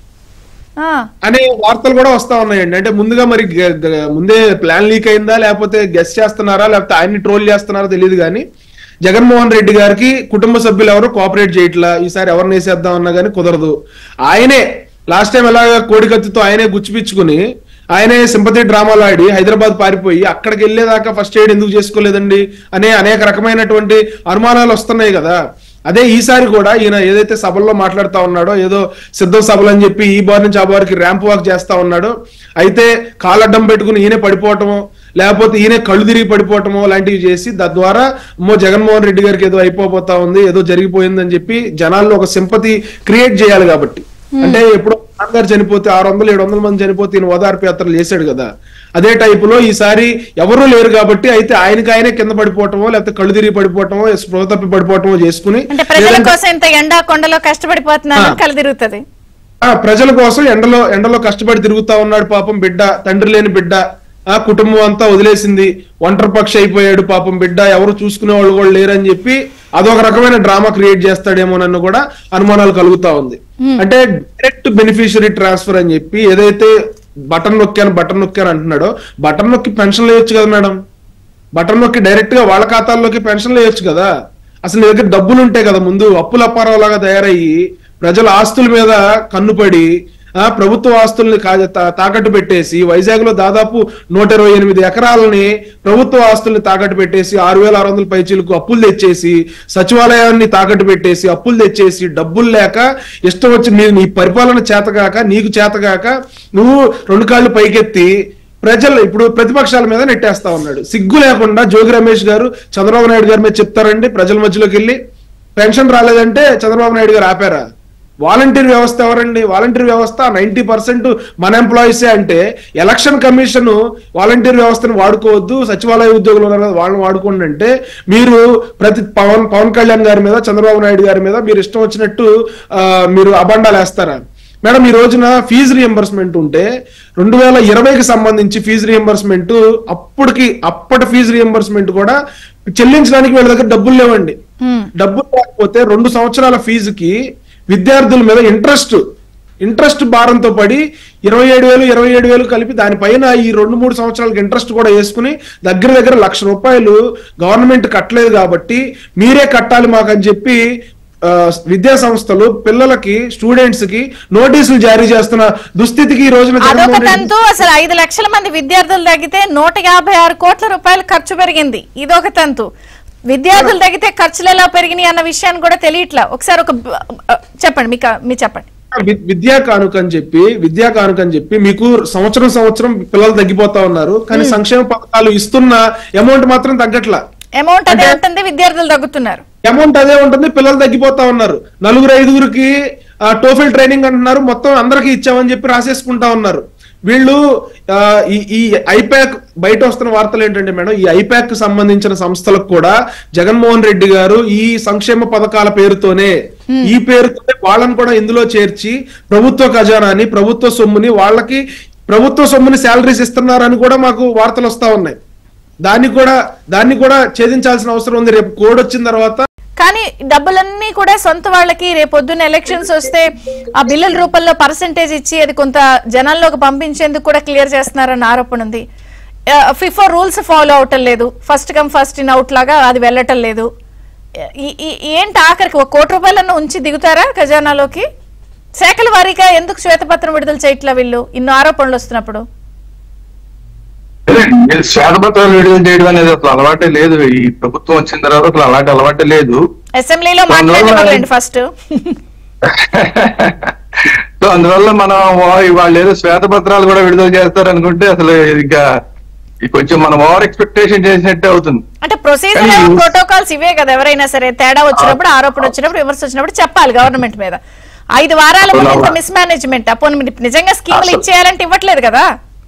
[SPEAKER 4] అనే వార్తలు కూడా వస్తా ఉన్నాయండి. అంటే ముందుగా మరి ముందే ప్లాన్ లీక్ అయిందా, లేకపోతే గెస్ చేస్తున్నారా, లేకపోతే ఆయన్ని ట్రోల్ చేస్తున్నారా తెలియదు కానీ జగన్మోహన్ రెడ్డి గారికి కుటుంబ సభ్యులు ఎవరు కోఆపరేట్ చేయట్లా. ఈసారి ఎవరిని వేసేద్దాం అన్నా కానీ కుదరదు. ఆయనే లాస్ట్ టైం ఎలాగ కోడికత్తితో ఆయనే గుచ్చిపిచ్చుకుని ఆయనే సింపతి డ్రామాలు ఆడి హైదరాబాద్ పారిపోయి అక్కడికి వెళ్ళేదాకా ఫస్ట్ ఎయిడ్ ఎందుకు చేసుకోలేదండి అనే అనేక రకమైనటువంటి అనుమానాలు వస్తున్నాయి కదా. అదే ఈసారి కూడా ఈయన ఏదైతే సభల్లో మాట్లాడుతా ఉన్నాడో, ఏదో సిద్ధం సభలు అని చెప్పి ఈ బార్ నుంచి ఆ బార్కి ర్యాంప్ వాక్ చేస్తా ఉన్నాడో, అయితే కాలడ్డం పెట్టుకుని ఈయనే పడిపోవటమో, లేకపోతే ఈయనే కళ్ళు తిరిగి పడిపోవటమో లాంటివి చేసి తద్వారా అమ్మో జగన్మోహన్ రెడ్డి గారికి ఏదో అయిపోతా ఉంది, ఏదో జరిగిపోయిందని చెప్పి జనాల్లో ఒక సింపతి క్రియేట్ చేయాలి. కాబట్టి అంటే ఎప్పుడో గారు చనిపోతే ఆరు వందలు ఏడు వందల మంది చనిపోతే ఈయన ఓదార్పు యాత్రలు చేశాడు కదా, అదే టైపులో ఈసారి ఎవరూ లేరు కాబట్టి అయితే ఆయనకి ఆయనే కింద పడిపోవటమో, లేకపోతే కళ్ళు తిరిగి పడిపోవటమో, స్పృహ తప్పి పడిపోవటమో చేసుకుని
[SPEAKER 1] ప్రజల కోసం ఇంత ఎండా కొండలో కష్టపడిపోతున్నారు, కళ్ళు తిరుగుతుంది.
[SPEAKER 4] ప్రజల కోసం ఎండలో ఎండలో కష్టపడి తిరుగుతా ఉన్నాడు పాపం బిడ్డ, తండ్రి లేని బిడ్డ, ఆ కుటుంబం అంతా వదిలేసింది, ఒంటరి పక్షి అయిపోయాడు పాపం బిడ్డ, ఎవరు చూసుకునే వాళ్ళు కూడా లేరని చెప్పి అదొక రకమైన డ్రామా క్రియేట్ చేస్తాడేమోనన్ను కూడా అనుమానాలు కలుగుతా ఉంది. అంటే డైరెక్ట్ బెనిఫిషియరీ ట్రాన్స్ఫర్ అని చెప్పి ఏదైతే బటన్ నొక్కాను బటన్ నొక్కాను అంటున్నాడో, బటన్ నొక్కి పెన్షన్లు వేయొచ్చు కదా మేడం, బటన్ నొక్కి డైరెక్ట్ గా వాళ్ళ ఖాతాల్లోకి పెన్షన్లు వేయొచ్చు కదా. అసలు నీ దగ్గర డబ్బులు ఉంటాయి కదా, ముందు అప్పుల అప్పారావు లాగా తయారయ్యి ప్రజల ఆస్తుల మీద కన్నుపడి ఆ ప్రభుత్వ ఆస్తుల్ని తాకట్టు పెట్టేసి వైజాగ్ లో దాదాపు నూట ఇరవై ఎనిమిది ఎకరాలని ప్రభుత్వ ఆస్తుల్ని తాకట్టు పెట్టేసి ఆరు వేల ఆరు వందల పైచీలకు అప్పులు తెచ్చేసి సచివాలయాన్ని తాకట్టు పెట్టేసి అప్పులు తెచ్చేసి డబ్బులు లేక ఇష్టం వచ్చి నీ నీ పరిపాలన చేతగాక నీకు చేతగాక నువ్వు రెండు కాళ్ళు పైకెత్తి ప్రజలు ఇప్పుడు ప్రతిపక్షాల మీద నెట్టేస్తా ఉన్నాడు. సిగ్గు లేకుండా జోగి రమేష్ గారు చంద్రబాబు నాయుడు గారి మీద చెప్తారండి ప్రజల మధ్యలోకి వెళ్ళి పెన్షన్ రాలేదంటే చంద్రబాబు నాయుడు గారు ఆపారా? వాలంటీర్ వ్యవస్థ ఎవరండి? వాలంటీర్ వ్యవస్థ నైన్టీ పర్సెంట్ మన ఎంప్లాయీసే అంటే ఎలక్షన్ కమిషన్ వాలంటీర్ వ్యవస్థను వాడుకోవద్దు, సచివాలయ ఉద్యోగులు ఉన్నారు కదా వాళ్ళని వాడుకోండి అంటే మీరు ప్రతి పవన్ పవన్ కళ్యాణ్ గారి మీద చంద్రబాబు నాయుడు గారి మీద మీరు ఇష్టం వచ్చినట్టు మీరు అబండాలు వేస్తారా? మేడం ఈ రోజున ఫీజు రియంబర్స్మెంట్ ఉంటే రెండు వేల ఇరవైకి సంబంధించి ఫీజు రియంబర్స్మెంట్ అప్పటికి అప్పటి ఫీజు రియంబర్స్మెంట్ కూడా చెల్లించడానికి వీళ్ళ దగ్గర డబ్బులు లేవండి. డబ్బులు లేకపోతే రెండు సంవత్సరాల ఫీజుకి విద్యార్థుల మీద ఇంట్రెస్ట్ ఇంట్రెస్ట్ భారంతో పడి ఇరవై ఏడు వేలు ఇరవై ఏడు వేలు కలిపి దానిపైన ఈ రెండు మూడు సంవత్సరాలకి ఇంట్రెస్ట్ కూడా వేసుకుని దగ్గర దగ్గర లక్ష రూపాయలు గవర్నమెంట్ కట్టలేదు కాబట్టి మీరే కట్టాలి మాకు అని చెప్పి విద్యా సంస్థలు పిల్లలకి స్టూడెంట్స్ కి నోటీసులు జారీ చేస్తున్న దుస్థితికి ఈ రోజున
[SPEAKER 1] అదొక తంతు. అసలు ఐదు లక్షల మంది విద్యార్థులు తగ్గితే నూట యాభై ఆరు కోట్ల రూపాయలు ఖర్చు పెరిగింది. ఇదొక తంతు. విద్యార్థులు తగ్గితే ఖర్చులు ఎలా పెరిగినాయి అన్న విషయాన్ని కూడా తెలియట్లా. ఒకసారి ఒక చెప్పండి, మీకు మీ చెప్పండి.
[SPEAKER 4] విద్యా కానుక అని చెప్పి విద్యా కానుక అని చెప్పి మీకు సంవత్సరం సంవత్సరం పిల్లలు తగ్గిపోతా ఉన్నారు, కానీ సంక్షేమ పథకాలు ఇస్తున్న అమౌంట్ మాత్రం తగ్గట్లా.
[SPEAKER 1] అమౌంట్ అదే ఉంటుంది, విద్యార్థులు తగ్గుతున్నారు. అమౌంట్
[SPEAKER 4] అదే ఉంటుంది, పిల్లలు తగ్గిపోతా ఉన్నారు. నలుగురు ఐదుగురికి టోఫెల్ ట్రైనింగ్ అంటున్నారు, మొత్తం అందరికి ఇచ్చామని చెప్పి రాసేసుకుంటా ఉన్నారు. వీళ్ళు ఈ ఐపాక్ బయట వస్తున్న వార్తలు ఏంటంటే మేడం, ఈ ఐపాక్ కు సంబంధించిన సంస్థలకు కూడా జగన్మోహన్ రెడ్డి గారు ఈ సంక్షేమ పథకాల పేరుతోనే ఈ పేరుతోనే వాళ్ళని కూడా ఇందులో చేర్చి ప్రభుత్వ ఖజానాని ప్రభుత్వ సొమ్ముని వాళ్ళకి ప్రభుత్వ సొమ్ముని శాలరీస్ ఇస్తున్నారని కూడా మాకు వార్తలు వస్తా ఉన్నాయి. దాన్ని కూడా దాన్ని కూడా ఛేదించాల్సిన అవసరం ఉంది రేపు కోడ్ వచ్చిన తర్వాత.
[SPEAKER 1] కానీ డబ్బులన్నీ కూడా సొంత వాళ్ళకి రేపొద్దున ఎలక్షన్స్ వస్తే ఆ బిల్లుల రూపంలో పర్సెంటేజ్ ఇచ్చి అది కొంత జనాల్లోకి పంపించేందుకు కూడా క్లియర్ చేస్తున్నారన్న ఆరోపణ ఉంది. ఫిఫా రూల్స్ ఫాలో అవటం లేదు, first come first in out లాగా అది వెళ్ళటం లేదు. ఏంటి ఆఖరికి ఒక కోటి రూపాయలన్నా ఉంచి దిగుతారా ఖజానాలోకి? శాఖల వారీగా ఎందుకు శ్వేతపత్రం విడుదల చేయట్లా వీళ్ళు ఇన్నో ఆరోపణలు వస్తున్నప్పుడు?
[SPEAKER 2] శ్వేతపత్రాలు విడుదల చేయడం అనేది అసలు అలవాటే లేదు. ఈ ప్రభుత్వం వచ్చిన తర్వాత అసలు అలాంటి అలవాటే లేదు.
[SPEAKER 1] అసెంబ్లీలో మాట్లాడండి ఫస్ట్.
[SPEAKER 2] సో అందువల్ల మనం వాళ్ళు ఏదో శ్వేతపత్రాలు కూడా విడుదల చేస్తారు అనుకుంటే అసలు ఇంకా కొంచెం మనం ఓవర్ ఎక్స్పెక్టేషన్ చేసినట్టే అవుతుంది.
[SPEAKER 1] అంటే ప్రొసీజర్ ప్రోటోకాల్స్ ఇవే కదా. ఎవరైనా సరే తేడా వచ్చినప్పుడు, ఆరోపణ వచ్చినప్పుడు, విమర్శ వచ్చినప్పుడు చెప్పాలి గవర్నమెంట్ మీద. ఐదు వారాల ముందు మిస్ మేనేజ్మెంట్ అప్పుడు నిజంగా స్కీములు ఇచ్చేయాలంటే ఇవ్వట్లేదు కదా.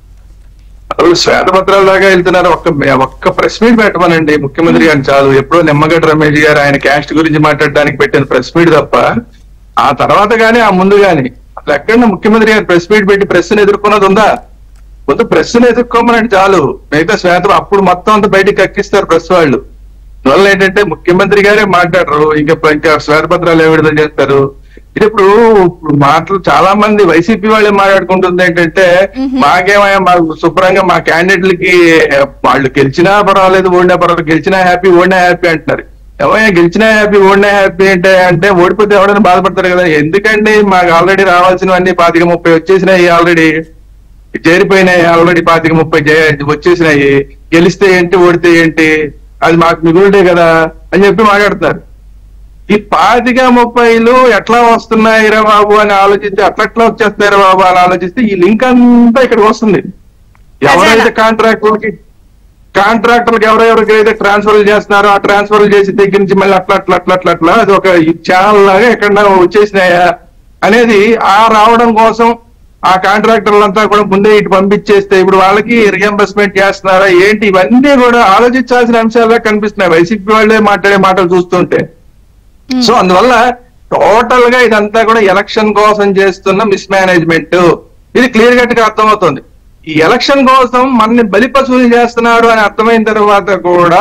[SPEAKER 2] శ్వేతపత్రాల దాకా వెళ్తున్నారు. ఒక్క ఒక్క ప్రెస్ మీట్ పెట్టమనండి ముఖ్యమంత్రి గారిని చాలు. ఎప్పుడో నిమ్మగడ్డ రమేష్ గారు ఆయన క్యాస్ట్ గురించి మాట్లాడడానికి పెట్టిన ప్రెస్ మీట్ తప్ప ఆ తర్వాత గానీ ఆ ముందు గానీ అసలు ఎక్కడన్నా ముఖ్యమంత్రి గారు ప్రెస్ మీట్ పెట్టి ప్రెస్ ని ఎదుర్కొన్నది ఉందా? ముందు ప్రెస్ ని ఎదుర్కోమనండి చాలు. మిగతా శ్వేత అప్పుడు మొత్తం అంతా బయటికి కక్కిస్తారు ప్రెస్ వాళ్ళు. అందువల్ల ఏంటంటే ముఖ్యమంత్రి గారే మాట్లాడరు, ఇంకా ఇంకా శ్వేతపత్రాలు ఏ విడుదల చేస్తారు? ఇది ఇప్పుడు మాటలు చాలా మంది వైసీపీ వాళ్ళే మాట్లాడుకుంటుంది ఏంటంటే మాకేమయ్యా మాకు శుభ్రంగా మా క్యాండిడేట్లకి వాళ్ళు గెలిచినా పర్వాలేదు, ఓడినా పర్వాలేదు, గెలిచినా హ్యాపీ, ఓడినా హ్యాపీ అంటున్నారు. ఏమయ్యా గెలిచినా హ్యాపీ, ఓడినా హ్యాపీ అంటే అంటే ఓడిపోతే ఎవడైనా బాధపడతారు కదా. ఎందుకండి మాకు ఆల్రెడీ రావాల్సినవన్నీ పాతిక ముప్పై వచ్చేసినాయి, ఆల్రెడీ చేరిపోయినాయి, ఆల్రెడీ పాతిక ముప్పై వచ్చేసినాయి. గెలిస్తే ఏంటి, ఓడితే ఏంటి, అది మాకు మిగులుడే కదా అని చెప్పి మాట్లాడుతున్నారు. ఈ పాతిక ముప్పైలు ఎట్లా వస్తున్నాయి రా బాబు అని ఆలోచిస్తే అట్లట్లా వచ్చేస్తాయి రా బాబు అని ఆలోచిస్తే ఈ లింక్ అంతా ఇక్కడికి వస్తుంది. ఎవరైతే కాంట్రాక్టర్లకి కాంట్రాక్టర్లకు ఎవరెవరికైతే ట్రాన్స్ఫర్లు చేస్తున్నారో ఆ ట్రాన్స్ఫర్లు చేసి దగ్గర నుంచి మళ్ళీ అట్లా అట్లా అట్లా అట్లా అట్లా అది ఒక ఛానల్ లాగా ఎక్కడ వచ్చేసినాయా అనేది ఆ రావడం కోసం ఆ కాంట్రాక్టర్లంతా కూడా ముందే ఇటు పంపించేస్తే ఇప్పుడు వాళ్ళకి రియంబర్స్మెంట్ చేస్తున్నారా ఏంటి, ఇవన్నీ కూడా ఆలోచించాల్సిన అంశాలుగా కనిపిస్తున్నాయి వైసీపీ వాళ్ళే మాట్లాడే మాటలు చూస్తుంటే. సో అందువల్ల టోటల్ గా ఇదంతా కూడా ఎలక్షన్ కోసం చేస్తున్న మిస్ మేనేజ్మెంట్ ఇది క్లియర్ కట్ గా అర్థమవుతుంది. ఈ ఎలక్షన్ కోసం మనని బలిపశువులు చేస్తున్నాడు అని అర్థమైన తర్వాత కూడా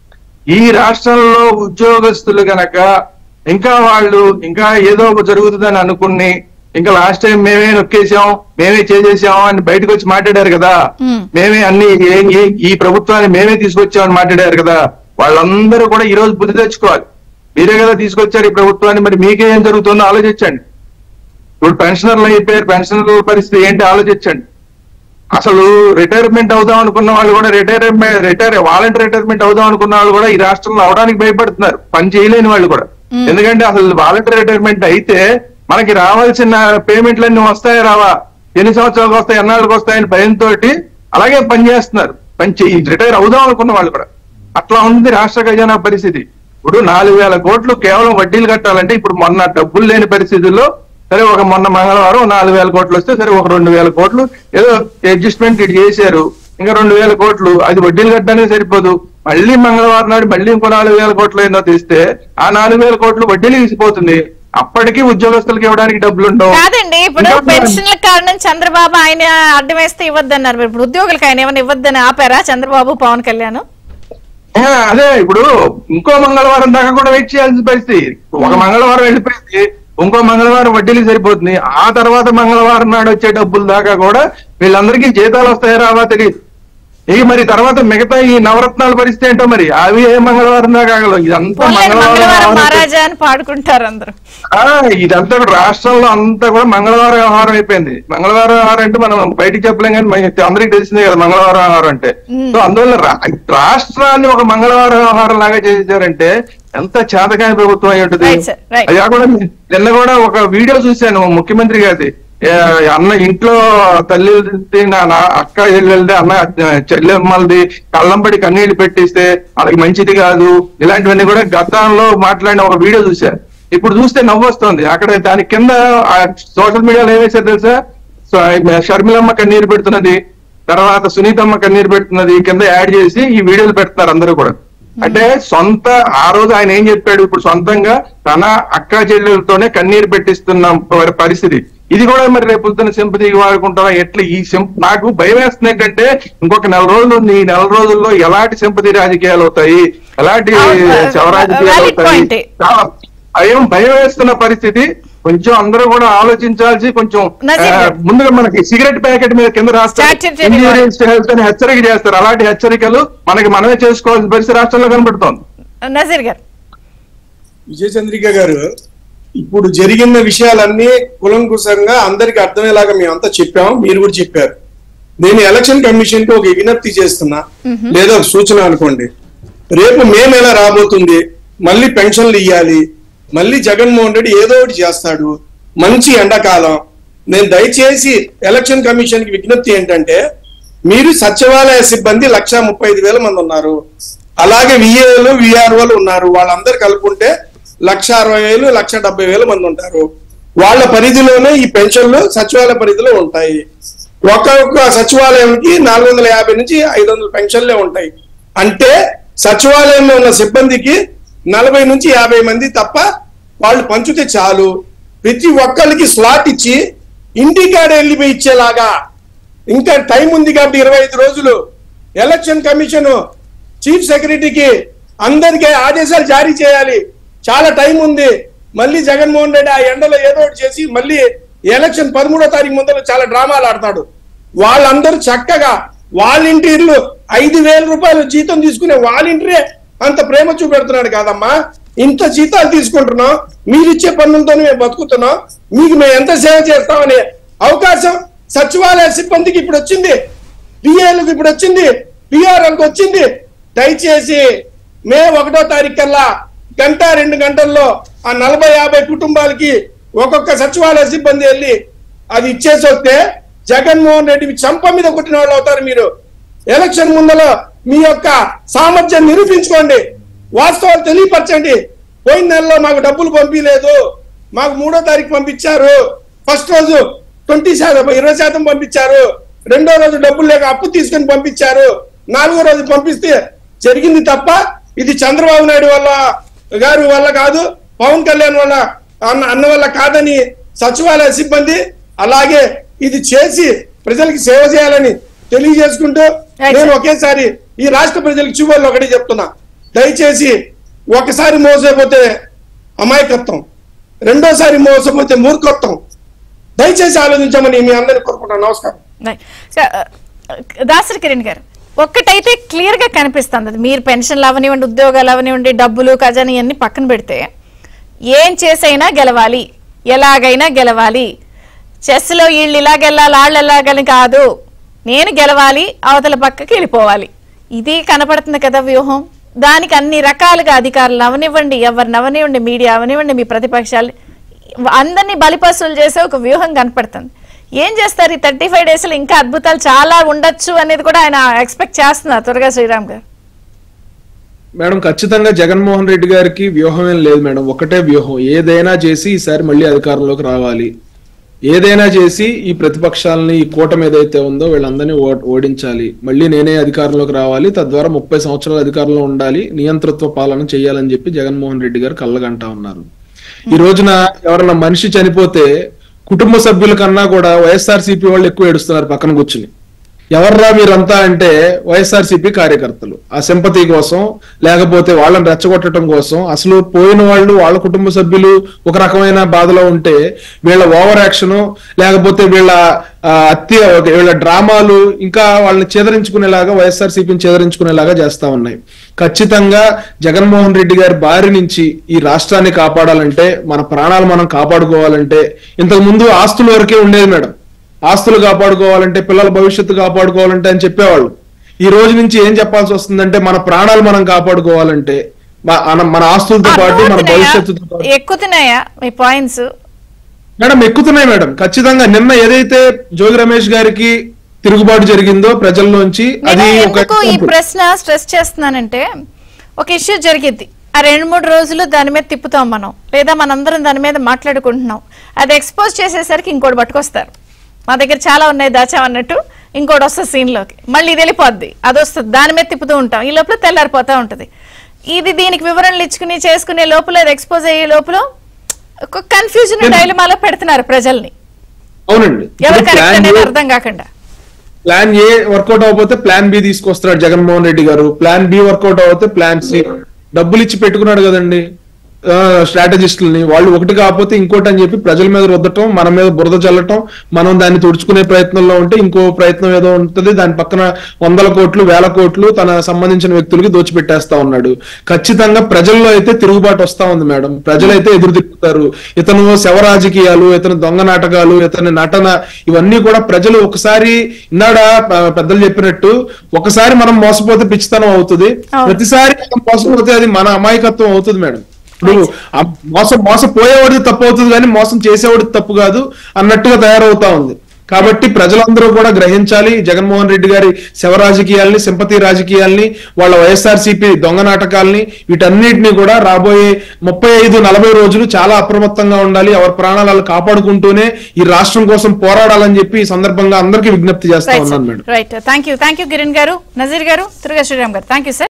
[SPEAKER 2] ఈ రాష్ట్రంలో ఉద్యోగస్తులు గనక ఇంకా వాళ్ళు ఇంకా ఏదో ఒక జరుగుతుందని అనుకుని ఇంకా లాస్ట్ టైం మేమే నొక్కేసాం, మేమే చేసేసాం అని బయటకు వచ్చి మాట్లాడారు కదా, మేమే అన్ని ఈ ప్రభుత్వాన్ని మేమే తీసుకొచ్చామని మాట్లాడారు కదా, వాళ్ళందరూ కూడా ఈ రోజు బుద్ధి తెచ్చుకోవాలి. మీరే కదా తీసుకొచ్చారు ఈ ప్రభుత్వాన్ని, మరి మీకేం జరుగుతుందో ఆలోచించండి. ఇప్పుడు పెన్షనర్లు అయిపోయారు, పెన్షనర్ల పరిస్థితి ఏంటి ఆలోచించండి. అసలు రిటైర్మెంట్ అవుదాం అనుకున్న వాళ్ళు కూడా రిటైర్మెంట్ రిటైర్ వాలంటీర్ రిటైర్మెంట్ అవుదాం అనుకున్న వాళ్ళు కూడా ఈ రాష్ట్రంలో అవడానికి భయపడుతున్నారు, పని చేయలేని వాళ్ళు కూడా. ఎందుకంటే అసలు వాలంటీర్ రిటైర్మెంట్ అయితే మనకి రావాల్సిన పేమెంట్లన్నీ వస్తాయా రావా, ఎన్ని సంవత్సరాలకు వస్తాయి, ఎన్నాళ్ళకి వస్తాయని భయంతో అలాగే పని చేస్తున్నారు. పని రిటైర్ అవుదాం అనుకున్న వాళ్ళు కూడా. అట్లా ఉంది రాష్ట్ర ఖజానా పరిస్థితి. ఇప్పుడు నాలుగు వేల కోట్లు కేవలం వడ్డీలు కట్టాలంటే ఇప్పుడు మొన్న డబ్బులు లేని పరిస్థితుల్లో సరే ఒక మొన్న మంగళవారం నాలుగు వేల కోట్లు వస్తే సరే ఒక రెండు వేల కోట్లు ఏదో అడ్జస్ట్మెంట్ ఇటు చేశారు, ఇంకా రెండు వేల కోట్లు అది వడ్డీలు కట్టడానికి సరిపోదు. మళ్ళీ మంగళవారం నాడు మళ్ళీ ఇంకో నాలుగు వేల కోట్లు ఏందో తీస్తే ఆ నాలుగు వేల కోట్లు వడ్డీలు తీసిపోతుంది. అప్పటికీ ఉద్యోగస్తులకు ఇవ్వడానికి డబ్బులు ఉండవు.
[SPEAKER 1] కాదండి, ఇప్పుడు పెన్షన్ల కారణం చంద్రబాబు ఆయన అడ్డం వేస్తే ఇవ్వద్దన్నారు. ఇప్పుడు ఉద్యోగులకు ఆయన ఏమైనా ఇవ్వద్దని ఆపారా చంద్రబాబు పవన్ కళ్యాణ్?
[SPEAKER 2] అదే ఇప్పుడు ఇంకో మంగళవారం దాకా కూడా వెయిట్ చేయాల్సిన పరిస్థితి. ఒక మంగళవారం వెళ్ళిపోయింది, ఇంకో మంగళవారం వడ్డీలు సరిపోతుంది. ఆ తర్వాత మంగళవారం నాడు వచ్చే డబ్బుల దాకా కూడా వీళ్ళందరికీ జీతాలు వస్తాయో రావా తెలియదు. ఇక మరి తర్వాత మిగతా ఈ నవరత్నాల పరిస్థితి ఏంటో మరి అవి ఏ మంగళవారం దాకా ఆగలవు. ఇదంతా
[SPEAKER 1] మంగళవారం మహారాజా అని పాడుకుంటారు అందరూ.
[SPEAKER 2] ఆ ఇదంతా కూడా రాష్ట్రంలో అంతా కూడా మంగళవారం వ్యవహారం అయిపోయింది. మంగళవారం వ్యవహారం అంటే మనం బయటికి చెప్పలేం కానీ అందరికి తెలిసిందే కదా మంగళవారం వ్యవహారం అంటే. సో అందువల్ల రాష్ట్రాన్ని ఒక మంగళవారం వ్యవహారం లాగా చేశారంటే ఎంత చేతకాని ప్రభుత్వం అయి ఉంటుంది. అది కాకుండా నిన్న కూడా ఒక వీడియో చూశాను ముఖ్యమంత్రి గారిది. అన్న ఇంట్లో తల్లి నా అక్క చెల్లెలది అన్న చెల్లెమ్మలది కళ్ళంబడి కన్నీళ్లు పెట్టిస్తే వాళ్ళకి మంచిది కాదు, ఇలాంటివన్నీ కూడా గతంలో మాట్లాడిన ఒక వీడియో చూశారు. ఇప్పుడు చూస్తే నవ్వు వస్తుంది. అక్కడ దాని కింద సోషల్ మీడియాలో ఏమేసారు తెలుసా, షర్మిలమ్మ కన్నీరు పెడుతున్నది, తర్వాత సునీతమ్మ కన్నీరు పెడుతున్నది కింద యాడ్ చేసి ఈ వీడియోలు పెడుతున్నారు అందరూ కూడా. అంటే సొంత ఆ రోజు ఆయన ఏం చెప్పాడు, ఇప్పుడు సొంతంగా తన అక్క చెల్లెలతోనే కన్నీరు పెట్టిస్తున్న పరిస్థితి. ఇది కూడా మరి రేపు పొద్దున్న సింపతికి వాడుకుంటారా ఎట్లా? ఈ నాకు భయం వేస్తుంది ఏంటంటే ఇంకొక నెల రోజులు ఉంది, ఈ నెల రోజుల్లో ఎలాంటి సింపతి రాజకీయాలు అవుతాయి, ఎలాంటి శవ రాజకీయాలు అవుతాయి, చాలా భయం భయం వేస్తున్న పరిస్థితి. కొంచెం అందరూ కూడా ఆలోచించాల్సి, కొంచెం ముందుగా మనకి సిగరెట్ ప్యాకెట్ మీద కింద రాస్తారు ఇంజనీరింగ్ హెల్త్ అని హెచ్చరిక చేస్తారు. అలాంటి హెచ్చరికలు మనకి మనమే చేసుకోవాల్సిన పరిస్థితి రాష్ట్రంలో కనబడుతోంది.
[SPEAKER 1] నజీర్ గారు,
[SPEAKER 3] విజయ చంద్రిక గారు, ఇప్పుడు జరిగిన విషయాలన్నీ కులంకుశంగా అందరికి అర్థమయ్యేలాగా మేమంతా చెప్పాం, మీరు కూడా చెప్పారు. నేను ఎలక్షన్ కమిషన్ కి ఒక విజ్ఞప్తి చేస్తున్నా, లేదా ఒక సూచన అనుకోండి. రేపు మే నెల రాబోతుంది, మళ్ళీ పెన్షన్లు ఇవ్వాలి, మళ్ళీ జగన్మోహన్ రెడ్డి ఏదో ఒకటి చేస్తాడు, మంచి ఎండాకాలం. నేను దయచేసి ఎలక్షన్ కమిషన్ కి విజ్ఞప్తి ఏంటంటే, మీరు సచివాలయ సిబ్బంది లక్ష ముప్పై ఐదు వేల మంది ఉన్నారు, అలాగే విఏలు విఆర్ఓలు ఉన్నారు, వాళ్ళందరూ కలుపుకుంటే లక్ష అరవై వేలు లక్ష డెబ్బై వేల మంది ఉంటారు. వాళ్ళ పరిధిలోనే ఈ పెన్షన్లు సచివాలయ పరిధిలో ఉంటాయి. ఒక్కొక్క సచివాలయంకి నాలుగు వందల యాభై నుంచి ఐదు వందల పెన్షన్లే ఉంటాయి. అంటే సచివాలయంలో ఉన్న సిబ్బందికి నలభై నుంచి యాభై మంది తప్ప వాళ్ళు పంచితే చాలు. ప్రతి ఒక్కరికి స్లాట్ ఇచ్చి ఇంటికాడ వెళ్ళిపోయి ఇచ్చేలాగా, ఇంకా టైం ఉంది కాబట్టి ఇరవై ఐదు రోజులు ఎలక్షన్ కమిషన్ చీఫ్ సెక్రటరీకి అందరికీ ఆదేశాలు జారీ చేయాలి. చాలా టైం ఉంది. మళ్ళీ జగన్మోహన్ రెడ్డి ఆ ఎండలో ఏదో ఒకటి చేసి మళ్ళీ ఎలక్షన్ పదమూడో తారీఖు ముందర చాలా డ్రామాలు ఆడతాడు. వాళ్ళందరూ చక్కగా వాలంటీర్లు ఐదు వేల రూపాయలు జీతం తీసుకునే వాలంటీరే అంత ప్రేమ చూపెడుతున్నాడు కాదమ్మా. ఇంత జీతాలు తీసుకుంటున్నాం, మీరు ఇచ్చే పన్నులతోనే మేము బతుకుతున్నాం, మీకు మేము ఎంత సేవ చేస్తామనే అవకాశం సచివాలయ సిబ్బందికి ఇప్పుడు వచ్చింది, పిఏలకు ఇప్పుడు వచ్చింది, పిఆర్ఎల్కి వచ్చింది. దయచేసి మే ఒకటో తారీఖు కల్లా గంట రెండు గంటల్లో ఆ నలభై యాభై కుటుంబాలకి ఒక్కొక్క సచివాలయ సిబ్బంది వెళ్ళి అది ఇచ్చేసి వస్తే జగన్మోహన్ రెడ్డి చంప మీద కొట్టిన వాళ్ళు అవుతారు. మీరు ఎలక్షన్ ముందలో మీ యొక్క సామర్థ్యం నిరూపించుకోండి, వాస్తవాలు తెలియపరచండి. పోయిన నెలలో మాకు డబ్బులు పంపించలేదు, మాకు మూడో తారీఖు పంపించారు, ఫస్ట్ రోజు ట్వంటీ శాతం ఇరవై శాతం పంపించారు, రెండో రోజు డబ్బులు లేక అప్పు తీసుకొని పంపించారు, నాలుగో రోజు పంపిస్తే జరిగింది తప్ప ఇది చంద్రబాబు నాయుడు వల్ల గారి వల్ల కాదు, పవన్ కళ్యాణ్ వల్ల అన్న అన్న వల్ల కాదని సచివాలయ సిబ్బంది అలాగే ఇది చేసి ప్రజలకి సేవ చేయాలని తెలియజేసుకుంటూ నేను ఒకేసారి ఈ రాష్ట్ర ప్రజలకు చివరిలో ఒకటి చెప్తున్నా, దయచేసి ఒకసారి మోసపోతే అమాయకత్వం, రెండోసారి మోసపోతే మూర్ఖత్వం. దయచేసి ఆలోచించమని మీ అందరినీ కోరుకుంటున్నాను. నమస్కారం.
[SPEAKER 1] దాసరి కిరణ్ గారు, ఒక్కటైతే క్లియర్ గా కనిపిస్తుంది, మీరు పెన్షన్లు అవనివ్వండి, ఉద్యోగాలు అవనివ్వండి, డబ్బులు ఖజానా ఇవన్నీ పక్కన పెడితే ఏం చేసైనా గెలవాలి, ఎలాగైనా గెలవాలి, చెస్ లో వీళ్ళు ఇలా గెలాలి వాళ్ళు ఎలాగని కాదు, నేను గెలవాలి, అవతల పక్కకి వెళ్ళిపోవాలి, ఇది కనపడుతుంది కదా వ్యూహం. దానికి అన్ని రకాలుగా అధికారులు అవనివ్వండి, ఎవరిని అవనివ్వండి, మీడియా అవనివ్వండి, మీ ప్రతిపక్షాలు అందరినీ బలిపశువులు చేసే ఒక వ్యూహం కనపడుతుంది. ఏం చేస్తారు ఈ థర్టీ ఫైవ్ డేస్ లో? ఇంకా అద్భుతాలు చాలా ఉండొచ్చు అనేది కూడా ఆయన ఎక్స్పెక్ట్ చేస్తున్నారు. త్వరగా శ్రీరామ్ గారు.
[SPEAKER 4] మేడం, ఖచ్చితంగా జగన్మోహన్ రెడ్డి గారికి వ్యూహం ఏం లేదు మేడం, ఒకటే వ్యూహం, ఏదైనా చేసి ఈసారి మళ్ళీ అధికారంలోకి రావాలి, ఏదైనా చేసి ఈ ప్రతిపక్షాలని ఈ కూటమి ఏదైతే ఉందో వీళ్ళందరినీ ఓడించాలి, మళ్ళీ నేనే అధికారంలోకి రావాలి, తద్వారా ముప్పై సంవత్సరాల అధికారంలో ఉండాలి, నియంతృత్వ పాలన చేయాలని చెప్పి జగన్మోహన్ రెడ్డి గారు కళ్ళగంటా ఉన్నారు. ఈ రోజున ఎవరన్నా మనిషి చనిపోతే కుటుంబ సభ్యుల కన్నా కూడా వైఎస్ఆర్సీపీ వాళ్ళు ఎక్కువ ఏడుస్తున్నారు పక్కన కూర్చుని. ఎవర్రా మీరంతా అంటే వైఎస్ఆర్సీపీ కార్యకర్తలు ఆ సింపతి కోసం, లేకపోతే వాళ్ళని రెచ్చగొట్టడం కోసం. అసలు పోయిన వాళ్ళు వాళ్ళ కుటుంబ సభ్యులు ఒక రకమైన బాధలో ఉంటే వీళ్ళ ఓవర్ యాక్షన్, లేకపోతే వీళ్ళ అత్య వీళ్ళ డ్రామాలు ఇంకా వాళ్ళని చేదరించుకునేలాగా, వైఎస్ఆర్సీపీని చేదరించుకునేలాగా చేస్తా ఉన్నాయి. ఖచ్చితంగా జగన్మోహన్ రెడ్డి గారి బారి నుంచి ఈ రాష్ట్రాన్ని కాపాడాలంటే, మన ప్రాణాలు మనం కాపాడుకోవాలంటే, ఇంతకు ముందు ఆస్తుల వరకే ఉండేది మేడం. ఆస్తులు కాపాడుకోవాలంటే, పిల్లల భవిష్యత్తు కాపాడుకోవాలంటే అని చెప్పేవాళ్ళు. ఈ రోజు నుంచి ఏం చెప్పాల్సి వస్తుందంటే, మన ప్రాణాలు మనం కాపాడుకోవాలంటే మన ఆస్తులతో పాటు మన భవిష్యత్తుతో పాటు.
[SPEAKER 1] ఎక్కుతున్నాయా మీ పాయింట్స్?
[SPEAKER 4] మేడం ఎక్కుతున్నాయి మేడం, ఖచ్చితంగా. నిన్న ఏదైతే జోగి రమేష్ గారికి తిరుగుబాటు జరిగిందో ప్రజల్లోంచి, అది
[SPEAKER 1] ఎందుకు ఈ ప్రశ్న స్ట్రెస్ చేస్తున్నానంటే, ఒక ఇష్యూ జరిగింది, ఆ రెండు మూడు రోజులు దాని మీద తిప్పుతాం మనం, లేదా మనందరం దాని మీద మాట్లాడుకుంటున్నాం. అది ఎక్స్పోజ్ చేసేసరికి ఇంకోటి పట్టుకొస్తారు, మా దగ్గర చాలా ఉన్నాయి దాచామన్నట్టు ఇంకోటి వస్తుంది సీన్ లోకి, మళ్ళీ ఇది వెళ్ళిపోద్ది, అది వస్తుంది, దాని మీద తిప్పుతూ ఉంటాం. ఈ లోపల తెల్లారిపోతా ఉంటది. ఇది దీనికి వివరణలు ఇచ్చుకుని చేసుకునే లోపల, అది ఎక్స్పోజ్ అయ్యే లోపల ఒక కన్ఫ్యూజన్ డైలమాలో పెడుతున్నారు ప్రజల్ని.
[SPEAKER 4] అవునండి,
[SPEAKER 1] ఎవరు కరెక్ట్ అనేది అర్థం కాకుండా.
[SPEAKER 4] ప్లాన్ ఏ వర్కౌట్ అవ్వకపోతే ప్లాన్ బి తీసుకొస్తున్నాడు జగన్మోహన్ రెడ్డి గారు. ప్లాన్ బి వర్కౌట్ అవ్వకపోతే ప్లాన్ సి. డబ్బులు ఇచ్చి పెట్టుకున్నాడు కదండి స్ట్రాటజిస్టులని. వాళ్ళు ఒకటి కాకపోతే ఇంకోటి అని చెప్పి ప్రజల మీద రుద్దటం, మన మీద బురద చల్లటం, మనం దాన్ని తుడుచుకునే ప్రయత్నంలో ఉంటే ఇంకో ప్రయత్నం ఏదో ఉంటుంది, దాని పక్కన వందల కోట్లు వేల కోట్లు తన సంబంధించిన వ్యక్తులకి దోచిపెట్టేస్తా ఉన్నాడు. ఖచ్చితంగా ప్రజల్లో అయితే తిరుగుబాటు వస్తా ఉంది మేడం. ప్రజలైతే ఎదురు తిప్పుతారు. ఇతను శవ రాజకీయాలు, ఇతను దొంగ నాటకాలు, ఇతని నటన, ఇవన్నీ కూడా ప్రజలు ఒకసారి ఇన్నాడ పెద్దలు చెప్పినట్టు, ఒకసారి మనం మోసపోతే పిచ్చితనం అవుతుంది, ప్రతిసారి మనం మోసపోతే అది మన అమాయకత్వం అవుతుంది మేడం. ఇప్పుడు మోసం మోసపోయేవాడిది తప్పు అవుతుంది కానీ మోసం చేసేవాడిది తప్పు కాదు అన్నట్టుగా తయారవుతా ఉంది. కాబట్టి ప్రజలందరూ కూడా గ్రహించాలి జగన్మోహన్ రెడ్డి గారి శవ రాజకీయాల్ని, సింపతి రాజకీయాల్ని, వాళ్ళ వైఎస్ఆర్సీపీ దొంగ నాటకాల్ని, వీటన్నిటిని కూడా రాబోయే ముప్పై ఐదు నలభై రోజులు చాలా అప్రమత్తంగా ఉండాలి. ఎవరి ప్రాణాలను కాపాడుకుంటూనే ఈ రాష్ట్రం కోసం పోరాడాలని చెప్పి ఈ సందర్భంగా అందరికీ విజ్ఞప్తి చేస్తా ఉన్నాను madam.
[SPEAKER 1] Right, thank you thank you Kiran గారు, నజీర్ గారు, తిరుగా శ్రీరామ్ గారు, థ్యాంక్ యూ సార్.